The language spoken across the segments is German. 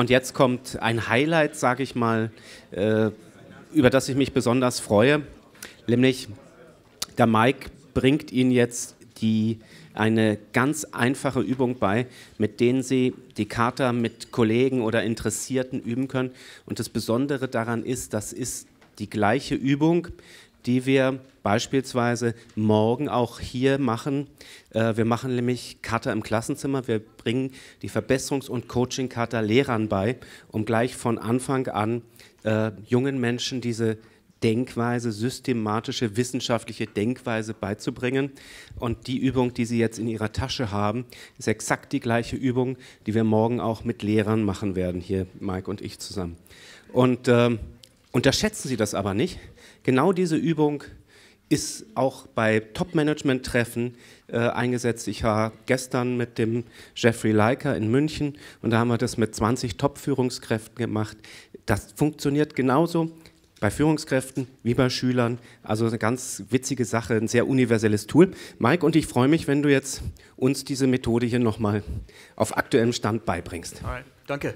Und jetzt kommt ein Highlight, sage ich mal, über das ich mich besonders freue, nämlich der Mike bringt Ihnen jetzt eine ganz einfache Übung bei, mit denen Sie die Kata mit Kollegen oder Interessierten üben können. Und das Besondere daran ist, das ist die gleiche Übung, die wir beispielsweise morgen auch hier machen. Wir machen nämlich Kata im Klassenzimmer. Wir bringen die Verbesserungs- und Coaching-Kata Lehrern bei, um gleich von Anfang an jungen Menschen diese Denkweise, systematische, wissenschaftliche Denkweise beizubringen. Und die Übung, die Sie jetzt in Ihrer Tasche haben, ist exakt die gleiche Übung, die wir morgen auch mit Lehrern machen werden, hier Mike und ich zusammen. Und unterschätzen Sie das aber nicht. Genau diese Übung ist auch bei Top-Management-Treffen eingesetzt. Ich war gestern mit dem Jeffrey Leiker in München und da haben wir das mit 20 Top-Führungskräften gemacht. Das funktioniert genauso bei Führungskräften wie bei Schülern. Also eine ganz witzige Sache, ein sehr universelles Tool. Mike, und ich freue mich, wenn du jetzt uns diese Methode hier nochmal auf aktuellem Stand beibringst. Alright, danke.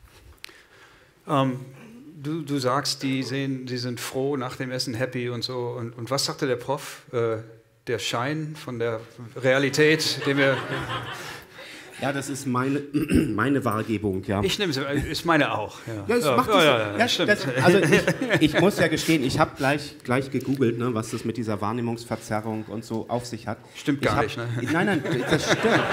Du sagst, die sind froh, nach dem Essen happy und so. Und was sagte der Prof? Der Schein von der Realität, den wir... Ja, das ist meine Wahrgebung, ja. Ich nehme es, ist meine auch. Ja, ja, stimmt. Also ich muss ja gestehen, ich habe gleich gegoogelt, ne, was das mit dieser Wahrnehmungsverzerrung und so auf sich hat. Stimmt gar nicht, ne? Nein, das stimmt.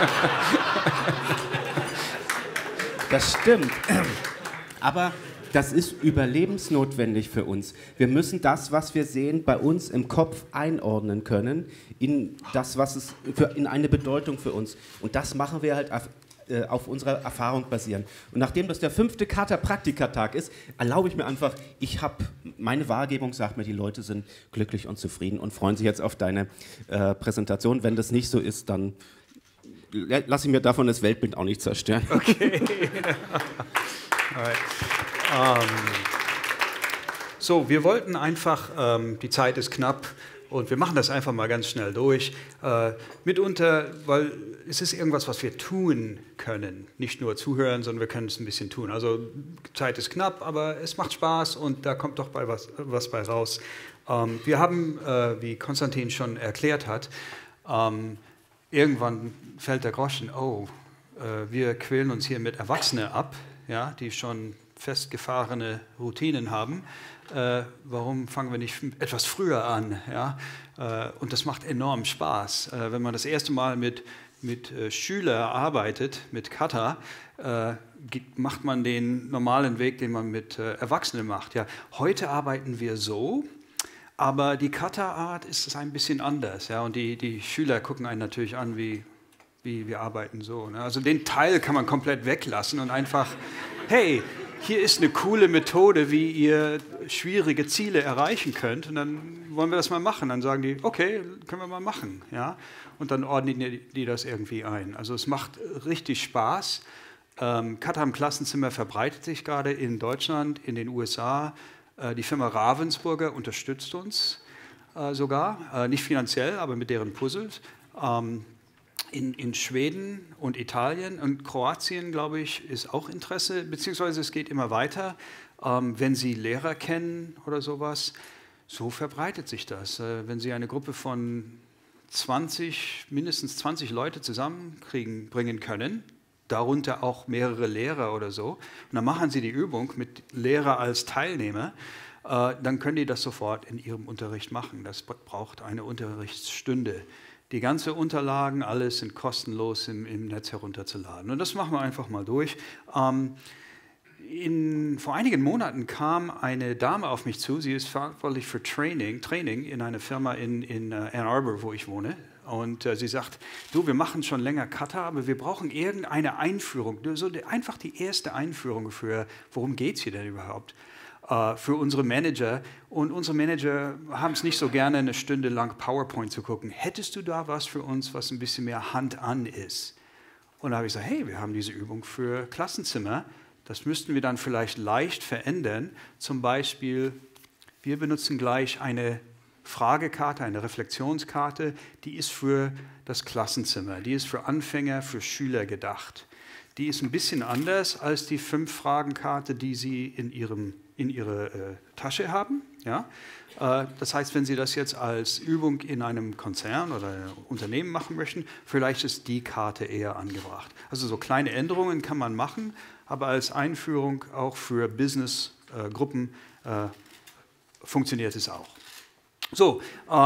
Das stimmt. Aber das ist überlebensnotwendig für uns. Wir müssen das, was wir sehen, bei uns im Kopf einordnen können in das, was es in eine Bedeutung für uns. Und das machen wir halt auf unserer Erfahrung basieren. Und nachdem das der 5. Kata-Praktika-Tag ist, erlaube ich mir einfach, meine Wahrgebung sagt mir, die Leute sind glücklich und zufrieden und freuen sich jetzt auf deine Präsentation. Wenn das nicht so ist, dann lasse ich mir davon das Weltbild auch nicht zerstören. Okay. So, wir wollten einfach, die Zeit ist knapp und wir machen das einfach mal ganz schnell durch. Mitunter, weil es ist irgendwas, was wir tun können. Nicht nur zuhören, sondern wir können es ein bisschen tun. Also Zeit ist knapp, aber es macht Spaß und da kommt doch was bei raus. Wir haben, wie Konstantin schon erklärt hat, irgendwann fällt der Groschen, wir quälen uns hier mit Erwachsenen ab, ja, die schon festgefahrene Routinen haben. Warum fangen wir nicht etwas früher an? Ja? Und das macht enorm Spaß. Wenn man das erste Mal mit Schülern arbeitet, mit Kata, macht man den normalen Weg, den man mit Erwachsenen macht. Ja? Heute arbeiten wir so, aber die Kata-Art ist ein bisschen anders. Ja? Und die Schüler gucken einen natürlich an, wie wir arbeiten so. Ne? Also den Teil kann man komplett weglassen und einfach, hey, hier ist eine coole Methode, wie ihr schwierige Ziele erreichen könnt. Und dann wollen wir das mal machen. Dann sagen die, okay, können wir mal machen. Ja? Und dann ordnen die das irgendwie ein. Also es macht richtig Spaß. Kata im Klassenzimmer verbreitet sich gerade in Deutschland, in den USA. Die Firma Ravensburger unterstützt uns sogar. Nicht finanziell, aber mit deren Puzzles. In Schweden und Italien und Kroatien, glaube ich, ist auch Interesse, beziehungsweise es geht immer weiter. Wenn Sie Lehrer kennen oder sowas, so verbreitet sich das. Wenn Sie eine Gruppe von mindestens 20 Leute bringen können, darunter auch mehrere Lehrer oder so, und dann machen Sie die Übung mit Lehrer als Teilnehmer, dann können die das sofort in Ihrem Unterricht machen. Das braucht eine Unterrichtsstunde. Die ganzen Unterlagen, alles sind kostenlos im Netz herunterzuladen. Und das machen wir einfach mal durch. Vor einigen Monaten kam eine Dame auf mich zu, sie ist verantwortlich für Training in einer Firma in Ann Arbor, wo ich wohne. Und sie sagt, du, wir machen schon länger Kata, aber wir brauchen irgendeine Einführung, einfach die erste Einführung für, worum geht es hier denn überhaupt? Für unsere Manager. Und unsere Manager haben es nicht so gerne, eine Stunde lang PowerPoint zu gucken. Hättest du da was für uns, was ein bisschen mehr Hand an ist? Und da habe ich gesagt, hey, wir haben diese Übung für Klassenzimmer. Das müssten wir dann vielleicht leicht verändern. Zum Beispiel, wir benutzen gleich eine Fragekarte, eine Reflexionskarte, die ist für das Klassenzimmer. Die ist für Anfänger, für Schüler gedacht. Die ist ein bisschen anders als die 5-Fragen-Karte, die Sie in Ihrer Tasche haben. Ja? Das heißt, wenn Sie das jetzt als Übung in einem Konzern oder einem Unternehmen machen möchten, vielleicht ist die Karte eher angebracht. Also so kleine Änderungen kann man machen, aber als Einführung auch für Business-Gruppen funktioniert es auch. So,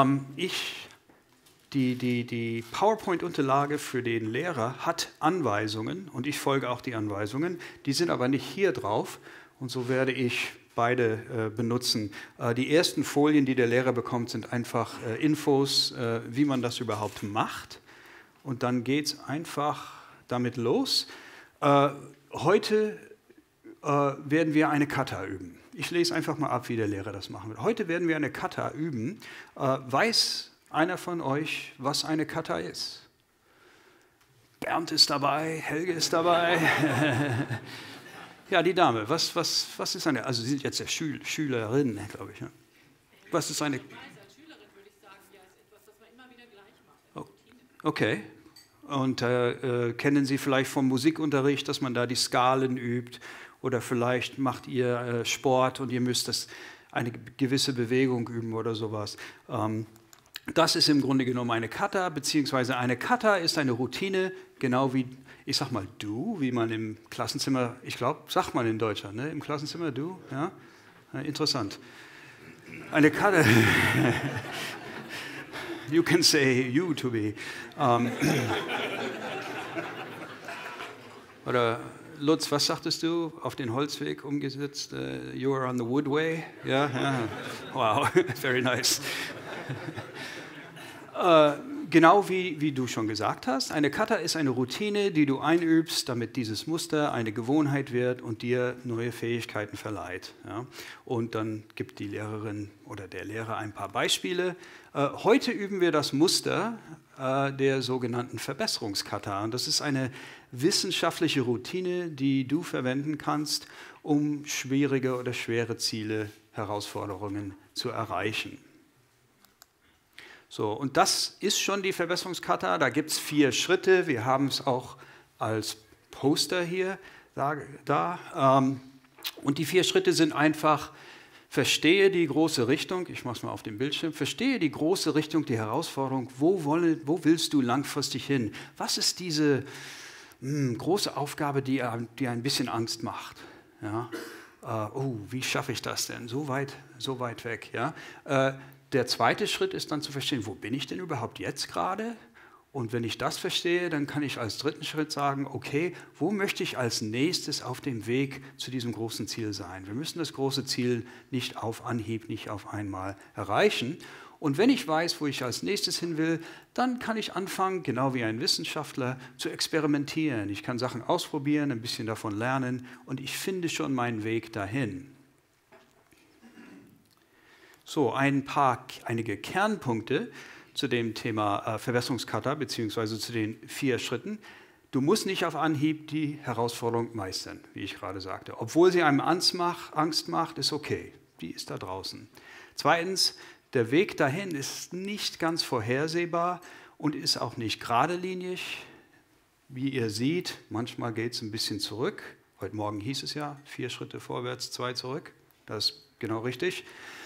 die PowerPoint-Unterlage für den Lehrer hat Anweisungen und ich folge auch die Anweisungen. Die sind aber nicht hier drauf und so werde ich beide benutzen. Die ersten Folien, die der Lehrer bekommt, sind einfach Infos, wie man das überhaupt macht. Und dann geht es einfach damit los. Heute werden wir eine Kata üben. Ich lese einfach mal ab, wie der Lehrer das machen wird. Heute werden wir eine Kata üben. Weiß einer von euch, was eine Kata ist? Bernd ist dabei, Helge ist dabei. Ja, die Dame, was ist eine, also Sie sind jetzt ja Schülerin, glaube ich. Ja? Was ist eine? Als Schülerin würde ich sagen, ja, ist etwas, das man immer wieder gleich macht. Okay. Und kennen Sie vielleicht vom Musikunterricht, dass man da die Skalen übt? Oder vielleicht macht ihr Sport und ihr müsst eine gewisse Bewegung üben oder sowas. Das ist im Grunde genommen eine Kata, beziehungsweise eine Kata ist eine Routine, genau wie, ich sag mal du, wie man im Klassenzimmer, ich glaube, sagt man in Deutschland, ne? Im Klassenzimmer du, ja? Interessant. Eine Kata, you can say you to me. Oder Lutz, was sagtest du? Auf den Holzweg umgesetzt, you are on the woodway. Ja, ja. Wow, very nice. Genau wie du schon gesagt hast, eine Kata ist eine Routine, die du einübst, damit dieses Muster eine Gewohnheit wird und dir neue Fähigkeiten verleiht. Ja? Und dann gibt die Lehrerin oder der Lehrer ein paar Beispiele. Heute üben wir das Muster der sogenannten Verbesserungskata. Und das ist eine wissenschaftliche Routine, die du verwenden kannst, um schwierige oder schwere Ziele, Herausforderungen zu erreichen. So, und das ist schon die Verbesserungskata. Da gibt es 4 Schritte. Wir haben es auch als Poster hier da. Und die 4 Schritte sind einfach: Verstehe die große Richtung. Ich mache es mal auf dem Bildschirm. Verstehe die große Richtung, die Herausforderung. Wo willst du langfristig hin? Was ist diese große Aufgabe, die ein bisschen Angst macht? Ja? Wie schaffe ich das denn? So weit weg. Ja? Der zweite Schritt ist dann zu verstehen, wo bin ich denn überhaupt jetzt gerade? Und wenn ich das verstehe, dann kann ich als dritten Schritt sagen, okay, wo möchte ich als nächstes auf dem Weg zu diesem großen Ziel sein? Wir müssen das große Ziel nicht auf Anhieb, nicht auf einmal erreichen. Und wenn ich weiß, wo ich als nächstes hin will, dann kann ich anfangen, genau wie ein Wissenschaftler, zu experimentieren. Ich kann Sachen ausprobieren, ein bisschen davon lernen und ich finde schon meinen Weg dahin. So, einige Kernpunkte zu dem Thema Verbesserungskata bzw. zu den 4 Schritten. Du musst nicht auf Anhieb die Herausforderung meistern, wie ich gerade sagte. Obwohl sie einem Angst macht, ist okay. Die ist da draußen. Zweitens, der Weg dahin ist nicht ganz vorhersehbar und ist auch nicht geradlinig. Wie ihr seht, manchmal geht es ein bisschen zurück. Heute Morgen hieß es ja, 4 Schritte vorwärts, 2 zurück. Das ist genau richtig.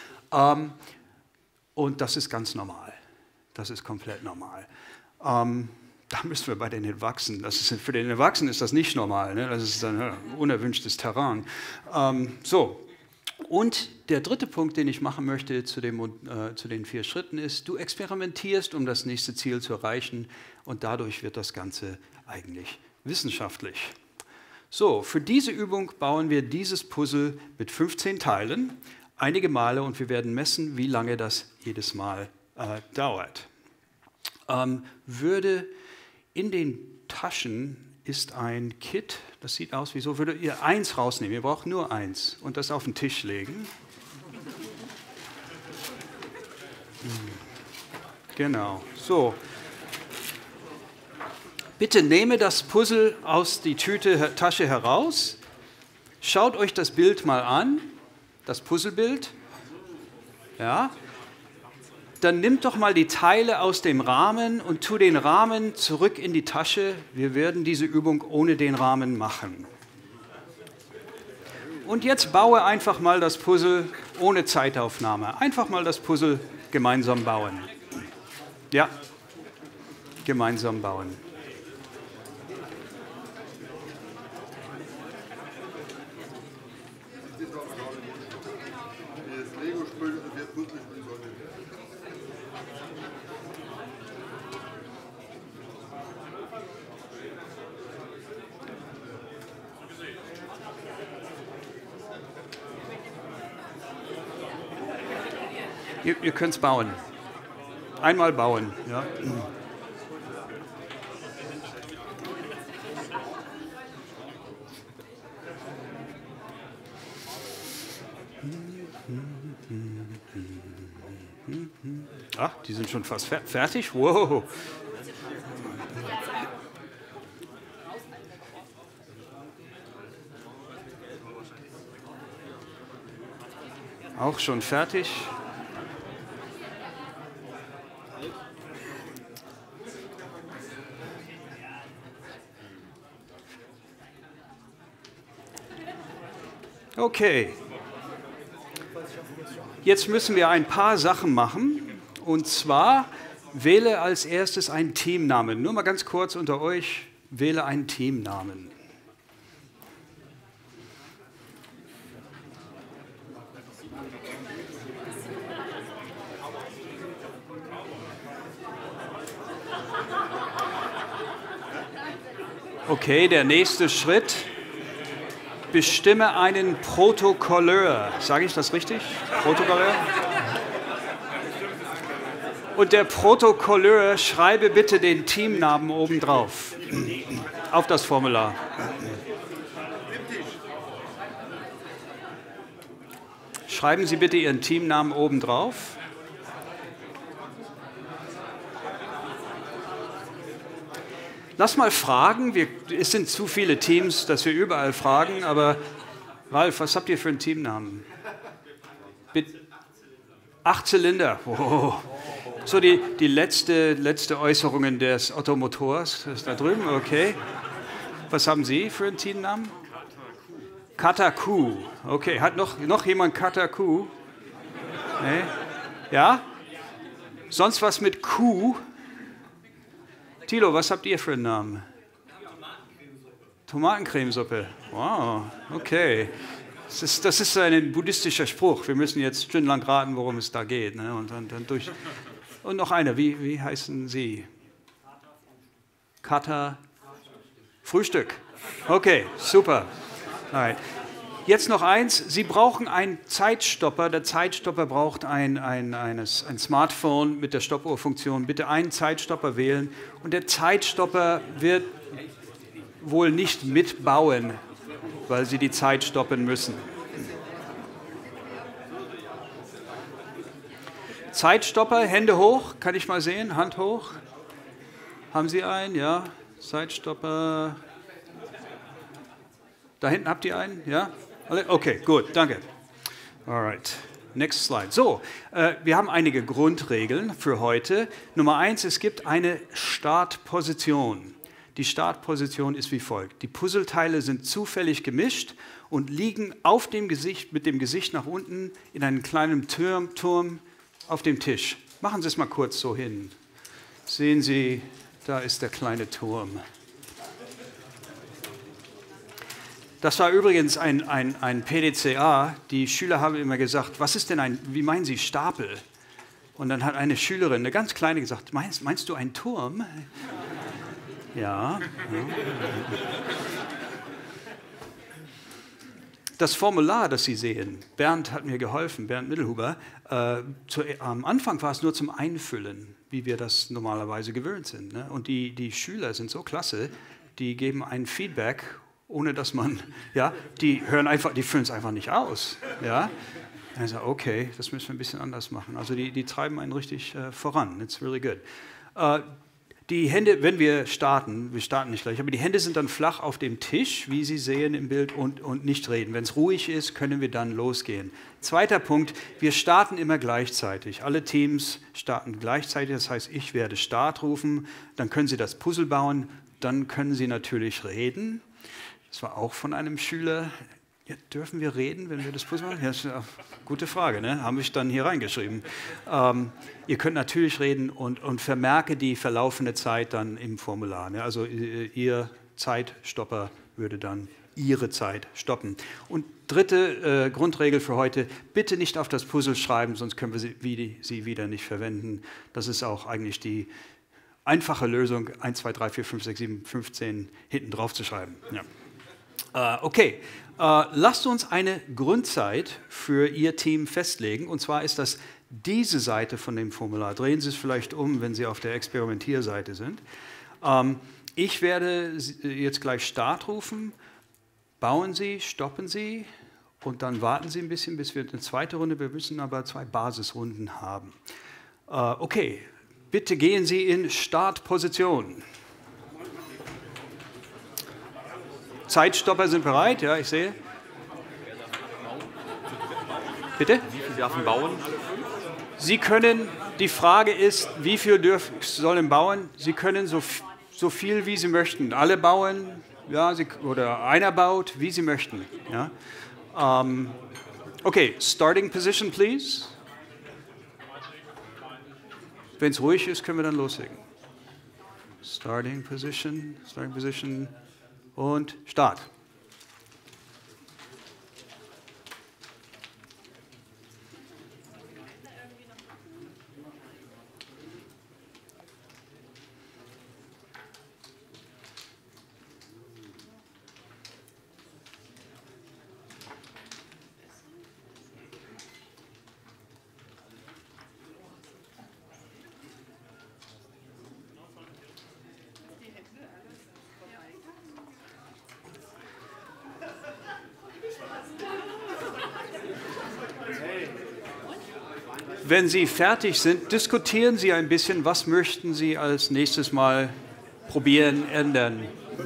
Und das ist ganz normal. Das ist komplett normal. Da müssen wir bei den Erwachsenen, für den Erwachsenen ist das nicht normal, ne? Das ist ein unerwünschtes Terrain. Und der dritte Punkt, den ich machen möchte zu den 4 Schritten ist, du experimentierst, um das nächste Ziel zu erreichen und dadurch wird das Ganze eigentlich wissenschaftlich. So, für diese Übung bauen wir dieses Puzzle mit 15 Teilen. Einige Male und wir werden messen, wie lange das jedes Mal dauert. In den Taschen ist ein Kit, das sieht aus wie so, würdet ihr 1 rausnehmen, ihr braucht nur 1 und das auf den Tisch legen. Genau, so. Bitte nehme das Puzzle aus die Tasche heraus, schaut euch das Bild mal an. Das Puzzlebild, ja, dann nimm doch mal die Teile aus dem Rahmen und tu den Rahmen zurück in die Tasche. Wir werden diese Übung ohne den Rahmen machen. Und jetzt baue einfach mal das Puzzle ohne Zeitaufnahme. Einfach mal das Puzzle gemeinsam bauen. Ja, gemeinsam bauen. Ihr könnt es bauen. Einmal bauen. Ja. Ach, die sind schon fast fertig. Wow. Auch schon fertig. Okay. Jetzt müssen wir ein paar Sachen machen. Und zwar wähle als erstes einen Teamnamen. Nur mal ganz kurz unter euch, wähle einen Teamnamen. Okay, der nächste Schritt. Bestimme einen Protokolleur. Sage ich das richtig? Protokolleur? Und der Protokolleur, schreibe bitte den Teamnamen oben drauf. Auf das Formular. Schreiben Sie bitte Ihren Teamnamen oben drauf. Lass mal fragen, es sind zu viele Teams, dass wir überall fragen, aber Ralf, was habt ihr für einen Teamnamen? 8 Zylinder. Wow. So die letzte Äußerungen des Ottomotors, das ist da drüben, okay. Was haben Sie für einen Teamnamen? Kataku. Okay, hat noch jemand Kataku? Nee? Ja? Sonst was mit Q? Thilo, was habt ihr für einen Namen? Tomatencremesuppe. Wow, okay. Das ist ein buddhistischer Spruch. Wir müssen jetzt stundenlang raten, worum es da geht. Ne? Und noch eine. Wie heißen Sie? Kata. Frühstück. Okay, super. Alright. Jetzt noch eins. Sie brauchen einen Zeitstopper. Der Zeitstopper braucht ein Smartphone mit der Stoppuhrfunktion. Bitte einen Zeitstopper wählen. Und der Zeitstopper wird wohl nicht mitbauen, weil Sie die Zeit stoppen müssen. Zeitstopper, Hände hoch. Kann ich mal sehen? Hand hoch. Haben Sie einen? Ja. Zeitstopper. Da hinten habt ihr einen? Ja? Okay, gut, danke. Alright, next slide. So, wir haben einige Grundregeln für heute. Nummer 1, es gibt eine Startposition. Die Startposition ist wie folgt. Die Puzzleteile sind zufällig gemischt und liegen auf dem Gesicht, mit dem Gesicht nach unten in einem kleinen Turm auf dem Tisch. Machen Sie es mal kurz so hin. Sehen Sie, da ist der kleine Turm. Das war übrigens ein PDCA. Die Schüler haben immer gesagt, was ist denn wie meinen Sie Stapel? Und dann hat eine Schülerin, eine ganz kleine, gesagt, meinst du einen Turm? Ja. Das Formular, das Sie sehen, Bernd hat mir geholfen, Bernd Mittelhuber, am Anfang war es nur zum Einfüllen, wie wir das normalerweise gewöhnt sind. Ne? Und die Schüler sind so klasse, die geben ein Feedback, ohne dass man, ja, die füllen es einfach nicht aus. Ja? Also okay, das müssen wir ein bisschen anders machen. Also die treiben einen richtig voran. It's really good. Die Hände, wenn wir starten nicht gleich, aber die Hände sind dann flach auf dem Tisch, wie Sie sehen im Bild, und nicht reden. Wenn es ruhig ist, können wir dann losgehen. Zweiter Punkt, wir starten immer gleichzeitig. Alle Teams starten gleichzeitig, das heißt, ich werde Start rufen, dann können Sie das Puzzle bauen, dann können Sie natürlich reden. Das war auch von einem Schüler. Ja, dürfen wir reden, wenn wir das Puzzle machen? Ja, das ist eine gute Frage, ne? Haben wir dann hier reingeschrieben. Ihr könnt natürlich reden und vermerke die verlaufende Zeit dann im Formular. Ne? Also Ihr Zeitstopper würde dann Ihre Zeit stoppen. Und dritte Grundregel für heute, bitte nicht auf das Puzzle schreiben, sonst können wir sie wieder nicht verwenden. Das ist auch eigentlich die einfache Lösung, 1, 2, 3, 4, 5, 6, 7, 15 hinten drauf zu schreiben. Ja. Okay. Lasst uns eine Grundzeit für Ihr Team festlegen. Und zwar ist das diese Seite von dem Formular. Drehen Sie es vielleicht um, wenn Sie auf der Experimentierseite sind. Ich werde jetzt gleich Start rufen. Bauen Sie, stoppen Sie und dann warten Sie ein bisschen, bis wir eine zweite Runde, wir müssen aber 2 Basisrunden haben. Okay, bitte gehen Sie in Startposition. Zeitstopper sind bereit, ja, ich sehe. Bitte? Wie viel dürfen bauen? Sie können, die Frage ist, wie viel sollen bauen? Sie können so viel, wie Sie möchten. Alle bauen, ja, oder einer baut, wie Sie möchten. Ja. Okay, starting position, please. Wenn es ruhig ist, können wir dann loslegen. Starting position und Start. Wenn Sie fertig sind, diskutieren Sie ein bisschen, was möchten Sie als nächstes Mal probieren, ändern.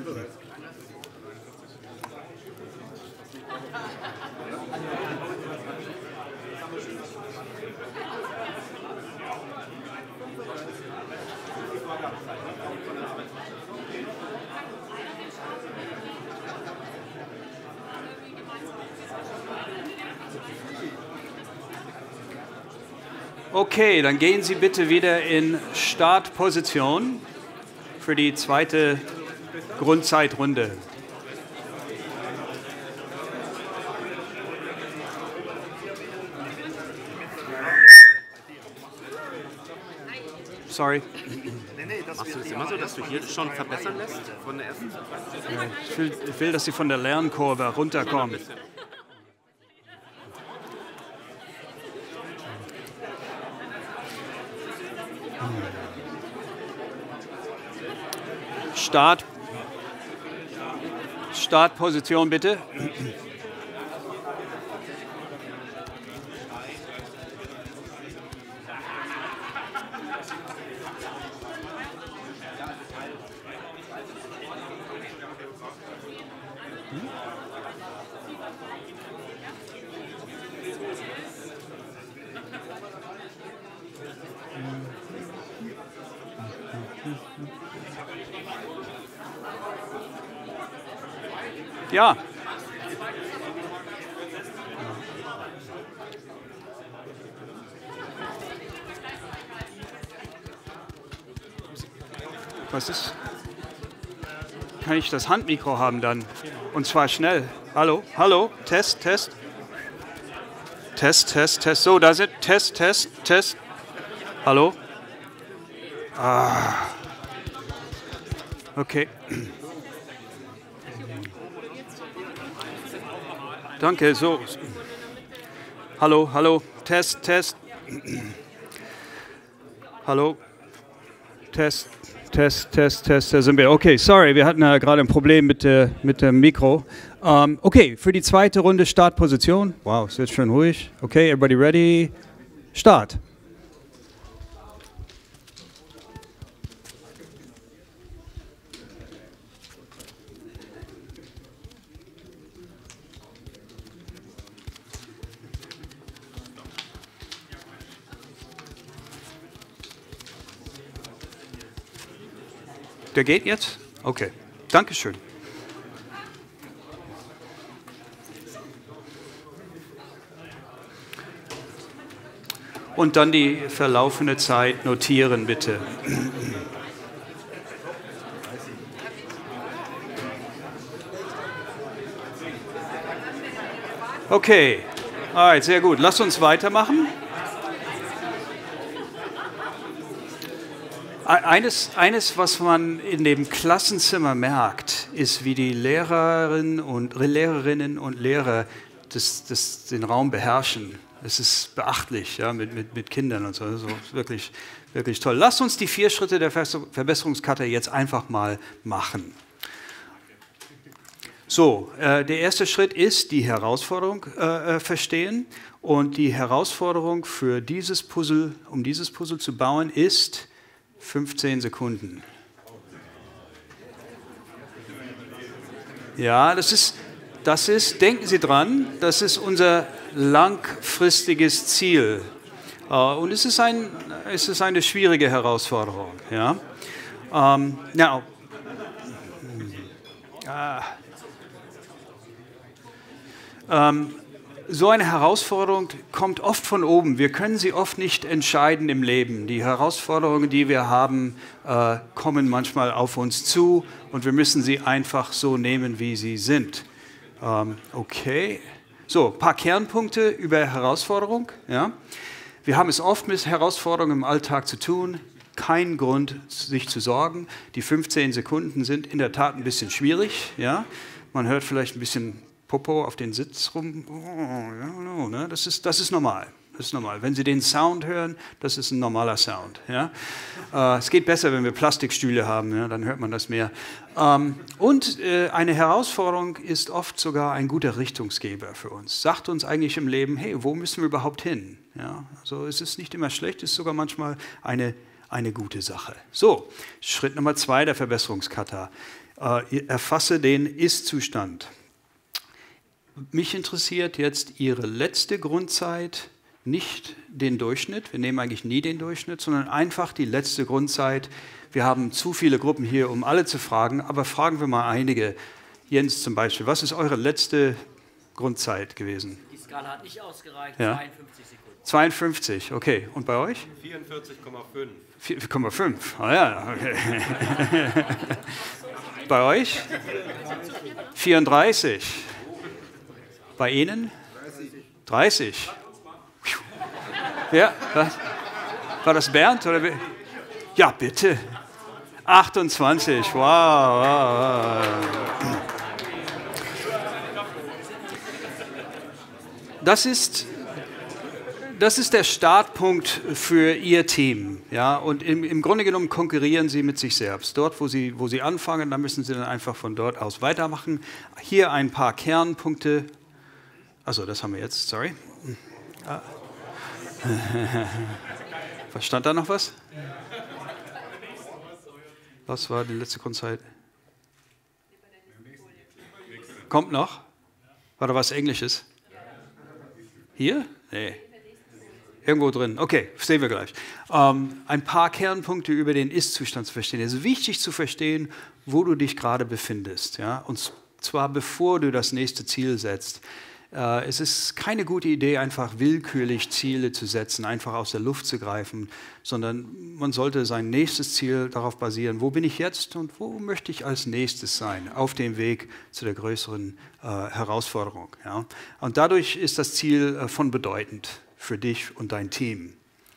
Okay, dann gehen Sie bitte wieder in Startposition für die zweite Grundzeitrunde. Sorry. Machst du das immer so, dass du hier schon verbessern lässt von der ersten zur zweiten? Ja, ich will, dass Sie von der Lernkurve runterkommen. Startposition bitte. Ja. Was ist? Kann ich das Handmikro haben dann? Und zwar schnell. Hallo, hallo, Test, Test. Test, Test, Test. So, da sind Test, Test, Test. Hallo? Ah. Okay. Danke, so. Hallo, hallo, Test, Test. Hallo, Test, Test, Test, Test, da sind wir. Okay, sorry, wir hatten gerade ein Problem mit dem Mikro. Okay, für die zweite Runde Startposition. Wow, ist jetzt schön ruhig. Okay, everybody ready? Start. Der geht jetzt? Okay, Dankeschön. Und dann die verlaufende Zeit notieren, bitte. Okay, alright, sehr gut. Lasst uns weitermachen. Eines, was man in dem Klassenzimmer merkt, ist, wie die Lehrerinnen und Lehrer den Raum beherrschen. Es ist beachtlich, ja, mit Kindern und so. Das ist wirklich, wirklich toll. Lasst uns die 4 Schritte der Verbesserungskarte jetzt einfach mal machen. So, der erste Schritt ist die Herausforderung verstehen. Und die Herausforderung für dieses Puzzle, um dieses Puzzle zu bauen, ist 15 Sekunden. Ja, das ist, denken Sie dran, das ist unser langfristiges Ziel. Und es ist eine schwierige Herausforderung. Ja? So eine Herausforderung kommt oft von oben. Wir können sie oft nicht entscheiden im Leben. Die Herausforderungen, die wir haben, kommen manchmal auf uns zu und wir müssen sie einfach so nehmen, wie sie sind. Okay. So, ein paar Kernpunkte über Herausforderung. Ja. Wir haben es oft mit Herausforderungen im Alltag zu tun. Kein Grund, sich zu sorgen. Die 15 Sekunden sind in der Tat ein bisschen schwierig. Ja. Man hört vielleicht ein bisschen Popo auf den Sitz rum. Das ist normal. Das ist normal. Wenn Sie den Sound hören, das ist ein normaler Sound. Ja? Es geht besser, wenn wir Plastikstühle haben, ja? Dann hört man das mehr. Und eine Herausforderung ist oft sogar ein guter Richtungsgeber für uns. Sagt uns eigentlich im Leben, hey, wo müssen wir überhaupt hin? Ja? Also es ist nicht immer schlecht, es ist sogar manchmal eine gute Sache. So, Schritt Nummer 2 der Verbesserungskata. Erfasse den Ist-Zustand. Mich interessiert jetzt Ihre letzte Grundzeit, nicht den Durchschnitt. Wir nehmen eigentlich nie den Durchschnitt, sondern einfach die letzte Grundzeit. Wir haben zu viele Gruppen hier, um alle zu fragen, aber fragen wir mal einige. Jens zum Beispiel, was ist eure letzte Grundzeit gewesen? Die Skala hat nicht ausgereicht, ja. 52 Sekunden. 52, okay. Und bei euch? 44,5. 4,5, ah ja, okay. Bei euch? 34. Bei Ihnen? 30. Ja, was? War das Bernd? Oder? Ja, bitte. 28. Wow. Das ist der Startpunkt für Ihr Team. Ja? Und im Grunde genommen konkurrieren Sie mit sich selbst. Dort, wo Sie anfangen, da müssen Sie dann einfach von dort aus weitermachen. Hier ein paar Kernpunkte. Achso, das haben wir jetzt, sorry. Was stand da noch was? Was war die letzte Grundzeit? Kommt noch? War da was Englisches? Hier? Nee. Irgendwo drin. Okay, sehen wir gleich. Ein paar Kernpunkte über den Ist-Zustand zu verstehen. Es ist wichtig zu verstehen, wo du dich gerade befindest. Ja? Und zwar bevor du das nächste Ziel setzt. Es ist keine gute Idee, einfach willkürlich Ziele zu setzen, einfach aus der Luft zu greifen, sondern man sollte sein nächstes Ziel darauf basieren, wo bin ich jetzt und wo möchte ich als nächstes sein, auf dem Weg zu der größeren Herausforderung. Ja? Und dadurch ist das Ziel von bedeutend für dich und dein Team.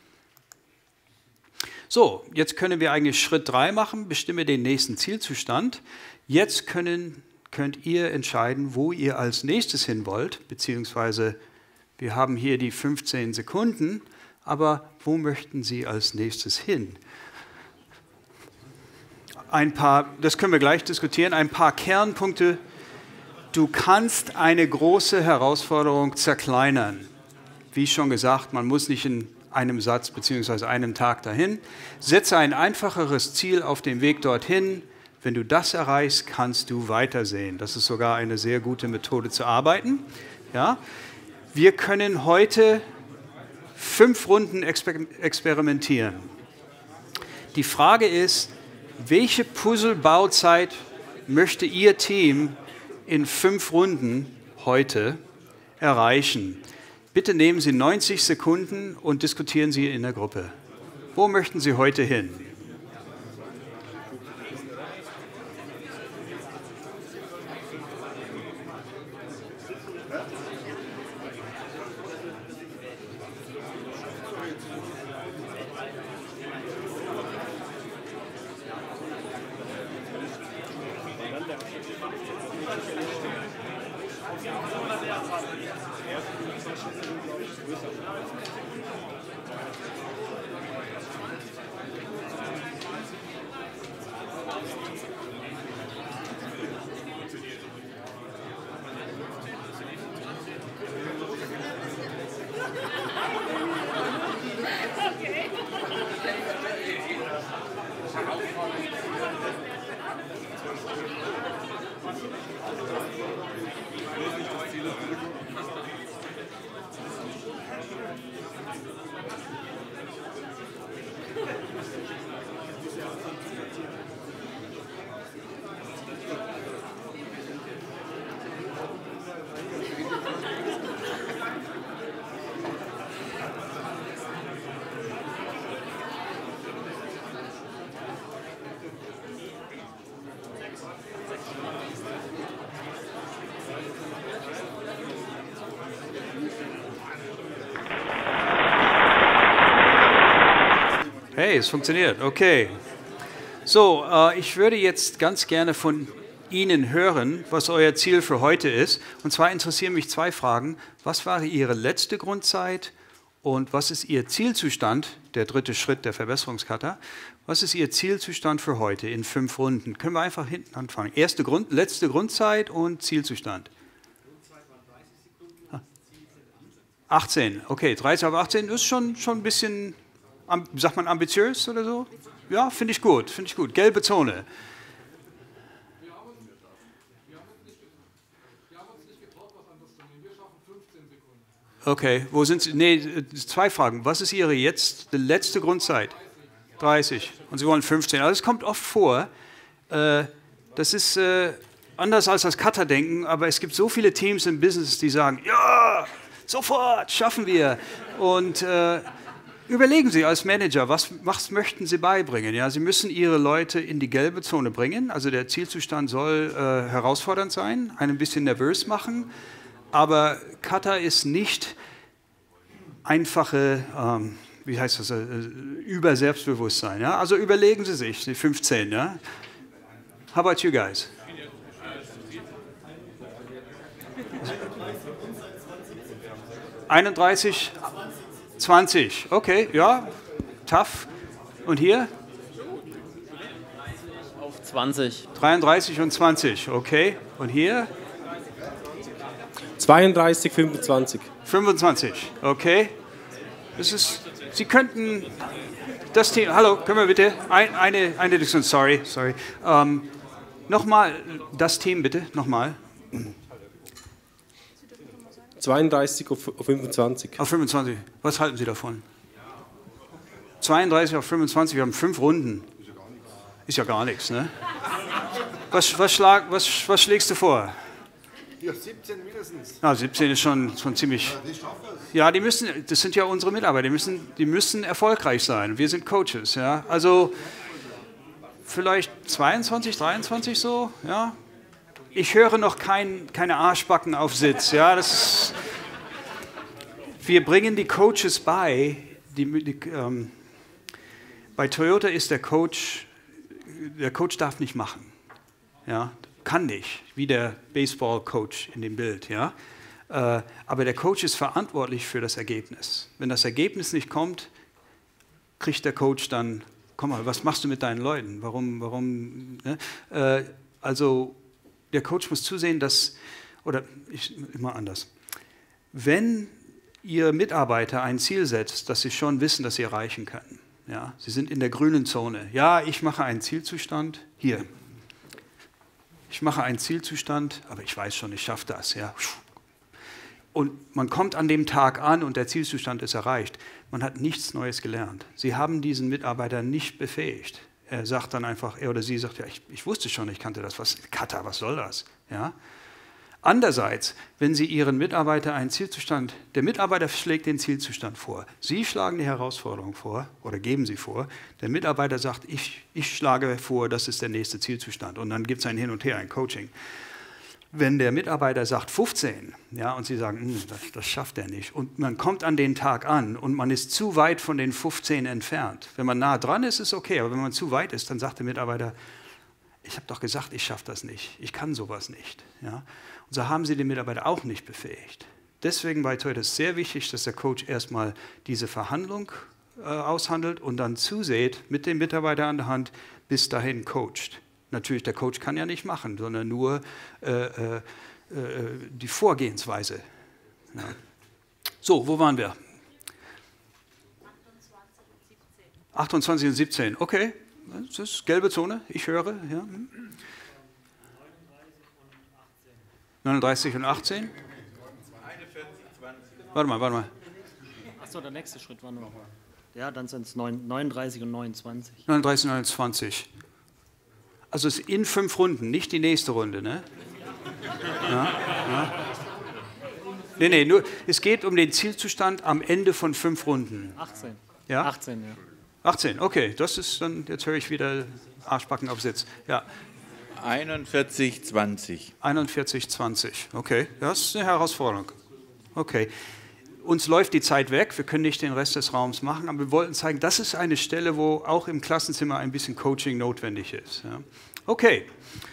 So, jetzt können wir eigentlich Schritt 3 machen, bestimme den nächsten Zielzustand. Jetzt könnt ihr entscheiden, wo ihr als nächstes hin wollt, beziehungsweise wir haben hier die 15 Sekunden, aber wo möchten Sie als nächstes hin? Das können wir gleich diskutieren, ein paar Kernpunkte. Du kannst eine große Herausforderung zerkleinern. Wie schon gesagt, man muss nicht in einem Satz beziehungsweise einem Tag dahin. Setze ein einfacheres Ziel auf dem Weg dorthin. Wenn du das erreichst, kannst du weitersehen. Das ist sogar eine sehr gute Methode zu arbeiten. Ja? Wir können heute 5 Runden experimentieren. Die Frage ist, welche Puzzlebauzeit möchte Ihr Team in 5 Runden heute erreichen? Bitte nehmen Sie 90 Sekunden und diskutieren Sie in der Gruppe. Wo möchten Sie heute hin? Hey, es funktioniert. Okay. So, ich würde jetzt ganz gerne von Ihnen hören, was euer Ziel für heute ist. Und zwar interessieren mich 2 Fragen. Was war Ihre letzte Grundzeit und was ist Ihr Zielzustand, der 3. Schritt der Verbesserungskata? Was ist Ihr Zielzustand für heute in 5 Runden? Können wir einfach hinten anfangen. Letzte Grundzeit und Zielzustand. Grundzeit war 30 Sekunden, Ziel sind 18. Okay, 30 auf 18 ist schon ein bisschen, sagt man ambitiös oder so? Ja, finde ich gut, finde ich gut. Gelbe Zone. Wir haben uns nicht getraut, was anderes zu nehmen. Wir schaffen 15 Sekunden. Okay, wo sind Sie? Nee, 2 Fragen. Was ist Ihre letzte Grundzeit? 30. Und Sie wollen 15. Also es kommt oft vor. Das ist anders als das Cutter-Denken, aber es gibt so viele Teams im Business, die sagen, ja, sofort, schaffen wir. Und überlegen Sie als Manager, was möchten Sie beibringen? Ja, Sie müssen Ihre Leute in die gelbe Zone bringen. Also der Zielzustand soll herausfordernd sein, einen ein bisschen nervös machen. Aber Kata ist nicht einfache, wie heißt das, über Selbstbewusstsein. Ja? Also überlegen Sie sich, die 15. Ja? How about you guys? 31, 20. Okay, ja, tough. Und hier? Auf 20. 33 und 20, okay. Und hier? 32, 25. 25, okay. Sie könnten das Team, hallo, können wir bitte, eine Diskussion, sorry. Nochmal, das Team bitte, nochmal. 32 auf 25. Auf 25, was halten Sie davon? 32 auf 25, wir haben 5 Runden. Ist ja gar nichts, ne? Was schlägst du vor? Ja, 17 mindestens. 17 ist schon ziemlich. Ja, das sind ja unsere Mitarbeiter, die müssen erfolgreich sein. Wir sind Coaches, ja. Also vielleicht 22, 23 so, ja. Ich höre noch keine Arschbacken auf Sitz, ja. Wir bringen die Coaches bei. Bei Toyota ist der Coach darf nicht machen, ja. Kann nicht, wie der Baseball-Coach in dem Bild, ja. Aber der Coach ist verantwortlich für das Ergebnis. Wenn das Ergebnis nicht kommt, kriegt der Coach dann, komm mal, was machst du mit deinen Leuten? Warum? Ne? Also der Coach muss zusehen, immer anders. Wenn Ihr Mitarbeiter ein Ziel setzt, das Sie schon wissen, dass Sie erreichen können, ja, Sie sind in der grünen Zone. Ja, ich mache einen Zielzustand hier. Ich mache einen Zielzustand, aber ich weiß schon, ich schaffe das. Ja. Und man kommt an dem Tag an und der Zielzustand ist erreicht. Man hat nichts Neues gelernt. Sie haben diesen Mitarbeiter nicht befähigt. er sagt dann einfach, er oder sie sagt, ja, ich wusste schon, ich kannte das, Kata, was soll das? Ja? Andererseits, wenn Sie Ihren Mitarbeiter einen Zielzustand, der Mitarbeiter schlägt den Zielzustand vor, Sie schlagen die Herausforderung vor oder geben sie vor, der Mitarbeiter sagt, ich schlage vor, das ist der nächste Zielzustand und dann gibt es ein Hin und Her, ein Coaching. Wenn der Mitarbeiter sagt 15, ja, und Sie sagen, das schafft er nicht, und man kommt an den Tag an und man ist zu weit von den 15 entfernt. Wenn man nah dran ist, ist okay, aber wenn man zu weit ist, dann sagt der Mitarbeiter, ich habe doch gesagt, ich schaffe das nicht, ich kann sowas nicht. Ja? Und so haben Sie den Mitarbeiter auch nicht befähigt. Deswegen bei Toyota ist es sehr wichtig, dass der Coach erstmal diese Verhandlung aushandelt und dann zusieht mit dem Mitarbeiter an der Hand, bis dahin coacht. Natürlich, der Coach kann ja nicht machen, sondern nur die Vorgehensweise. Ja. So, wo waren wir? 28 und 17, okay. Das ist gelbe Zone, ich höre. Ja. 39 und 18? Warte mal. Achso, der nächste Schritt war nur. Ja, dann sind es 39 und 29. 39 und 29. Also es ist in 5 Runden, nicht die nächste Runde, ne? Ja. Nee, nur, es geht um den Zielzustand am Ende von 5 Runden. 18. Ja? 18, ja. 18, okay, das ist dann, jetzt höre ich wieder Arschbackenabsitz. Ja. 41, 20. 41, 20, okay, das ist eine Herausforderung. Okay, uns läuft die Zeit weg, wir können nicht den Rest des Raums machen, aber wir wollten zeigen, das ist eine Stelle, wo auch im Klassenzimmer ein bisschen Coaching notwendig ist. Ja. Okay,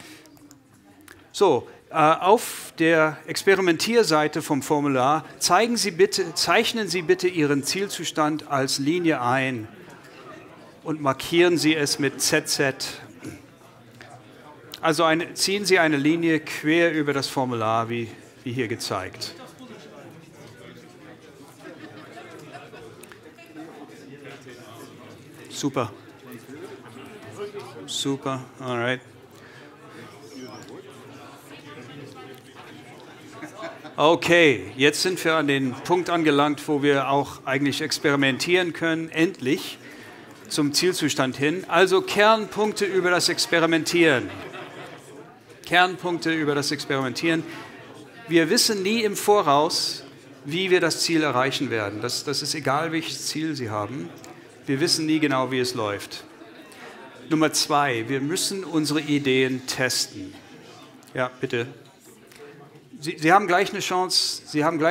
so, auf der Experimentierseite vom Formular zeichnen Sie bitte Ihren Zielzustand als Linie ein und markieren Sie es mit ZZ. Also ziehen Sie eine Linie quer über das Formular, wie hier gezeigt. Super. Super, alright. Okay, jetzt sind wir an den Punkt angelangt, wo wir auch eigentlich experimentieren können, endlich zum Zielzustand hin. Also Kernpunkte über das Experimentieren. Kernpunkte über das Experimentieren. Wir wissen nie im Voraus, wie wir das Ziel erreichen werden. Das ist egal, welches Ziel Sie haben. Wir wissen nie genau, wie es läuft. Nummer 2, wir müssen unsere Ideen testen. Ja, bitte. Sie haben gleich eine Chance,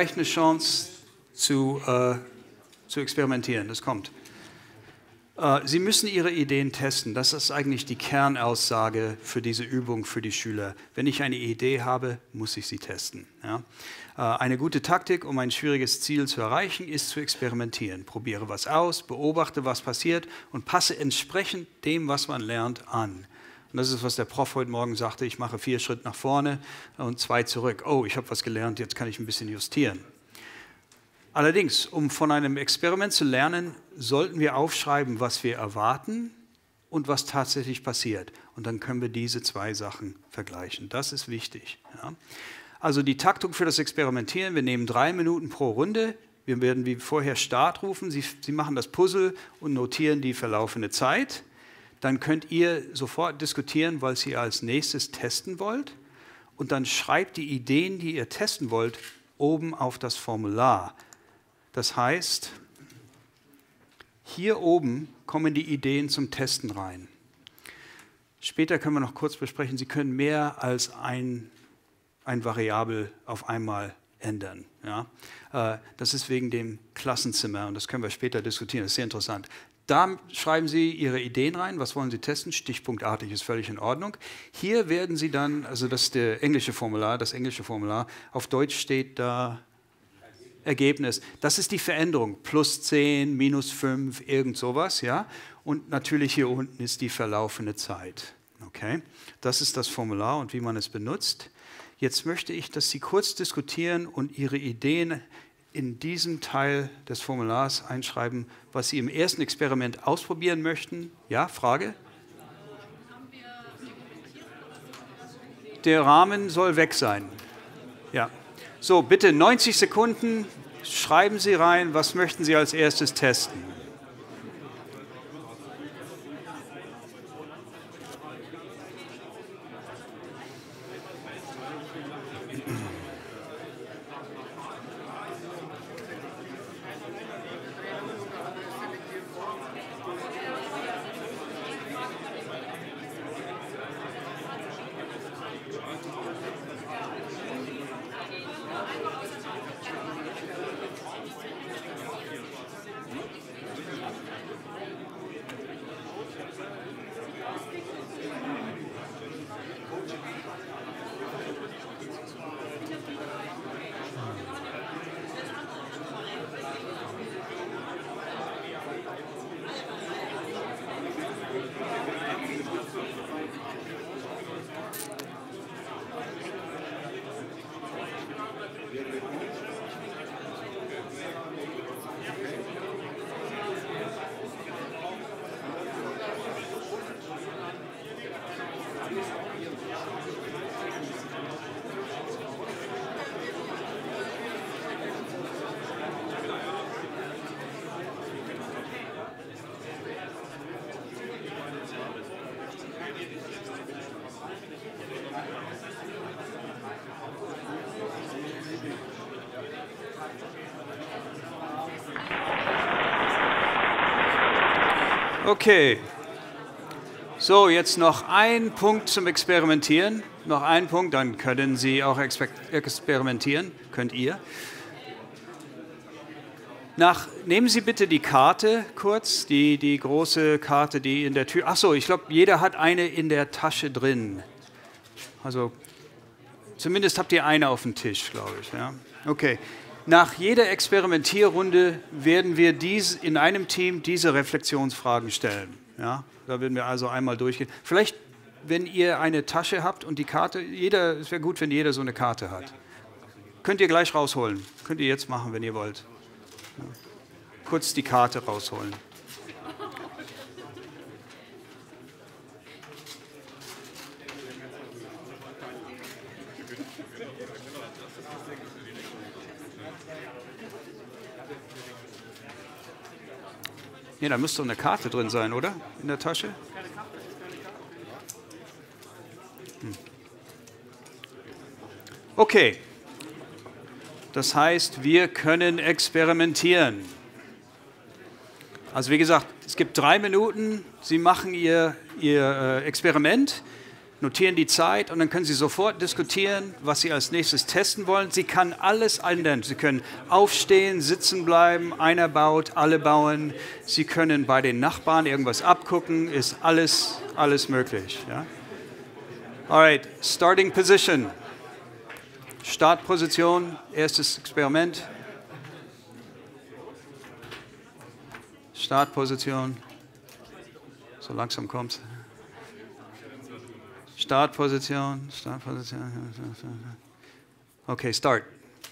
zu experimentieren. Das kommt. Sie müssen Ihre Ideen testen. Das ist eigentlich die Kernaussage für diese Übung für die Schüler. Wenn ich eine Idee habe, muss ich sie testen. Ja? Eine gute Taktik, um ein schwieriges Ziel zu erreichen, ist zu experimentieren. Probiere was aus, beobachte, was passiert und passe entsprechend dem, was man lernt, an. Und das ist, was der Prof heute Morgen sagte, ich mache 4 Schritte nach vorne und 2 zurück. Oh, ich habe was gelernt, jetzt kann ich ein bisschen justieren. Allerdings, um von einem Experiment zu lernen, sollten wir aufschreiben, was wir erwarten und was tatsächlich passiert. Und dann können wir diese 2 Sachen vergleichen. Das ist wichtig. Ja. Also die Taktung für das Experimentieren, wir nehmen 3 Minuten pro Runde. Wir werden wie vorher Start rufen. Sie machen das Puzzle und notieren die verlaufende Zeit. Dann könnt ihr sofort diskutieren, was ihr als nächstes testen wollt. Und dann schreibt die Ideen, die ihr testen wollt, oben auf das Formular. Das heißt, hier oben kommen die Ideen zum Testen rein. Später können wir noch kurz besprechen, Sie können mehr als ein Variabel auf einmal ändern. Ja? Das ist wegen dem Klassenzimmer und das können wir später diskutieren, das ist sehr interessant. Da schreiben Sie Ihre Ideen rein, was wollen Sie testen, stichpunktartig ist völlig in Ordnung. Hier werden Sie dann, also das ist das englische Formular, auf Deutsch steht da Ergebnis. Das ist die Veränderung, plus 10, minus 5, irgend sowas, ja. Und natürlich hier unten ist die verlaufende Zeit. Okay, das ist das Formular und wie man es benutzt. Jetzt möchte ich, dass Sie kurz diskutieren und Ihre Ideen in diesem Teil des Formulars einschreiben, was Sie im ersten Experiment ausprobieren möchten. Ja, Frage? Der Rahmen soll weg sein. Ja. So, bitte 90 Sekunden, schreiben Sie rein, was möchten Sie als erstes testen? Okay. So, jetzt noch ein Punkt zum Experimentieren. Noch ein Punkt, dann können Sie auch experimentieren. Könnt ihr. Nehmen Sie bitte die Karte kurz, die große Karte, die in der Tür. Achso, ich glaube, jeder hat eine in der Tasche drin. Also, zumindest habt ihr eine auf dem Tisch, glaube ich. Ja? Okay. Nach jeder Experimentierrunde werden wir in einem Team diese Reflexionsfragen stellen. Ja? Da werden wir also einmal durchgehen. Vielleicht, wenn ihr eine Tasche habt und die Karte, es wäre gut, wenn jeder so eine Karte hat. Könnt ihr gleich rausholen. Könnt ihr jetzt machen, wenn ihr wollt. Ja. Kurz die Karte rausholen. Nee, da müsste doch eine Karte drin sein, oder? In der Tasche? Okay. Das heißt, wir können experimentieren. Also wie gesagt, es gibt 3 Minuten. Sie machen Ihr Experiment, notieren die Zeit und dann können Sie sofort diskutieren, was Sie als nächstes testen wollen. Sie kann alles ändern. Sie können aufstehen, sitzen bleiben, einer baut, alle bauen. Sie können bei den Nachbarn irgendwas abgucken, ist alles möglich. Ja? Alright, starting position. Startposition, erstes Experiment. Startposition. So langsam kommt's. Startposition. Okay, start.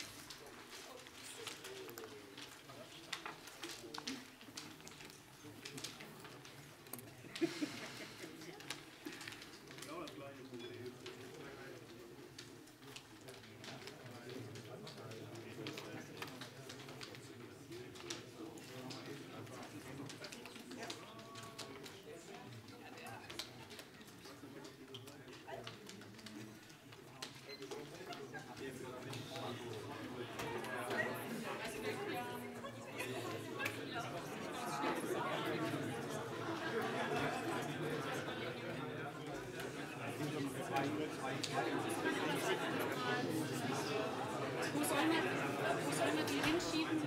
Wo soll man die hinschieben?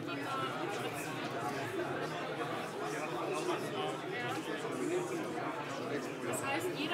Das heißt, jeder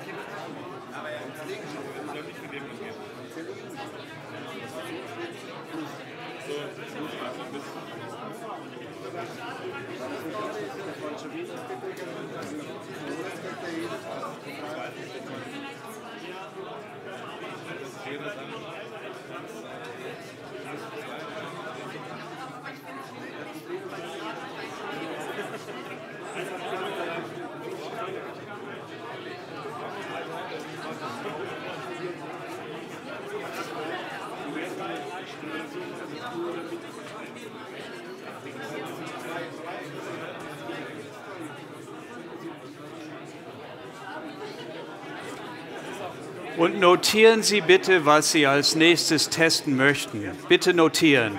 Und notieren Sie bitte, was Sie als nächstes testen möchten. Bitte notieren.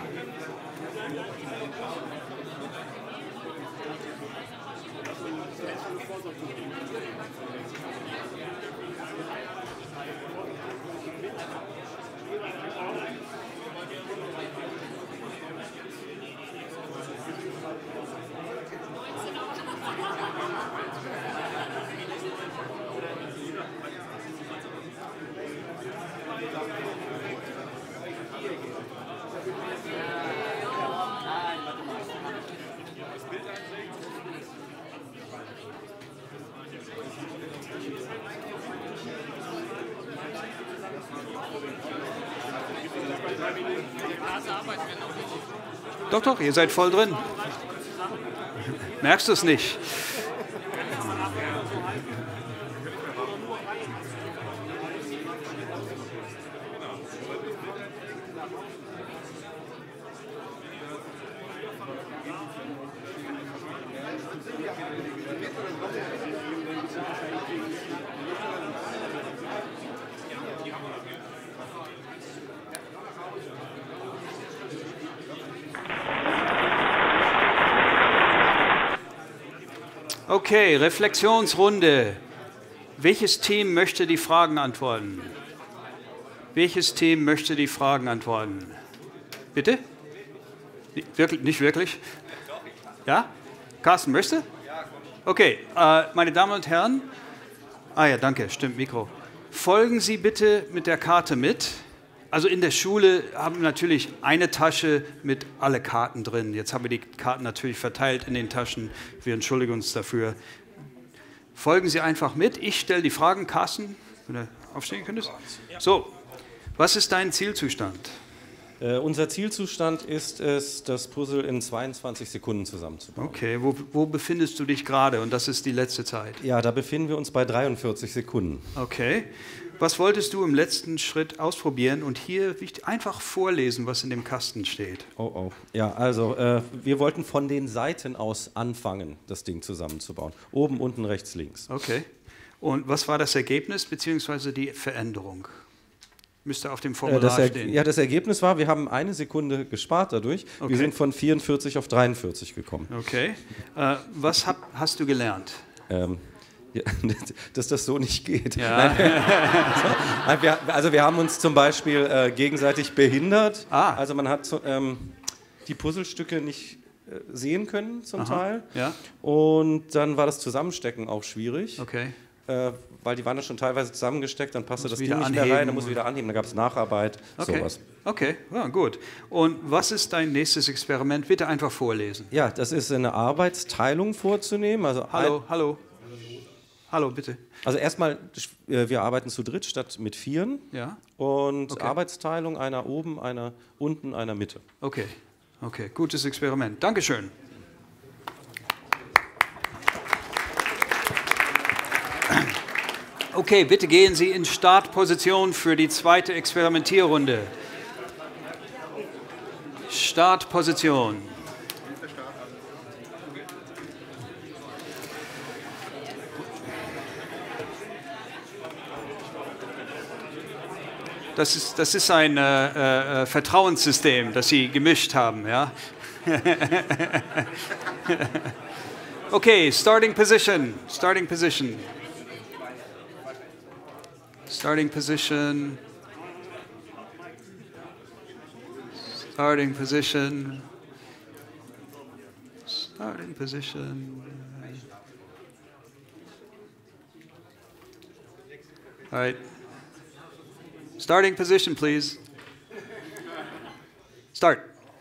Doch, doch, ihr seid voll drin. Merkst du es nicht? Okay, Reflexionsrunde. Welches Team möchte die Fragen antworten? Welches Team möchte die Fragen antworten? Bitte? Nicht wirklich? Ja? Carsten, möchte? Okay, meine Damen und Herren. Ja, danke, stimmt, Mikro. Folgen Sie bitte mit der Karte mit. Also in der Schule haben wir natürlich eine Tasche mit alle Karten drin. Jetzt haben wir die Karten natürlich verteilt in den Taschen. Wir entschuldigen uns dafür. Folgen Sie einfach mit. Ich stelle die Fragen. Carsten, wenn du aufstehen könntest. So, was ist dein Zielzustand? Unser Zielzustand ist es, das Puzzle in 22 Sekunden zusammenzubauen. Okay, wo befindest du dich gerade? Und das ist die letzte Zeit. Ja, da befinden wir uns bei 43 Sekunden. Okay. Was wolltest du im letzten Schritt ausprobieren und hier einfach vorlesen, was in dem Kasten steht? Oh. Ja, also wir wollten von den Seiten aus anfangen, das Ding zusammenzubauen. Oben, unten, rechts, links. Okay. Und was war das Ergebnis bzw. die Veränderung? Müsste auf dem Formular stehen. Ja, das Ergebnis war, wir haben 1 Sekunde gespart dadurch. Okay. Wir sind von 44 auf 43 gekommen. Okay. Was hast du gelernt? Dass das so nicht geht. Ja. Also wir haben uns zum Beispiel gegenseitig behindert. Ah. Also man hat die Puzzlestücke nicht sehen können zum Teil. Ja. Und dann war das Zusammenstecken auch schwierig. Okay. Weil die waren ja schon teilweise zusammengesteckt, dann passte das Ding wieder nicht mehr anheben rein, dann muss wieder anheben, dann gab es Nacharbeit, Okay. sowas. Okay, ja, gut. Und was ist dein nächstes Experiment? Bitte einfach vorlesen. Ja, das ist eine Arbeitsteilung vorzunehmen. Also Hallo, bitte. Also erstmal, wir arbeiten zu dritt statt mit 4. Ja. Und Okay. Arbeitsteilung, einer oben, einer unten, einer Mitte. Okay, gutes Experiment. Dankeschön. Okay, bitte gehen Sie in Startposition für die zweite Experimentierrunde. Startposition. Das ist ein Vertrauenssystem, das Sie gemischt haben, ja? Okay, starting position. Starting position. Starting position. Starting position. Starting position. All right. Starting position, please. Start.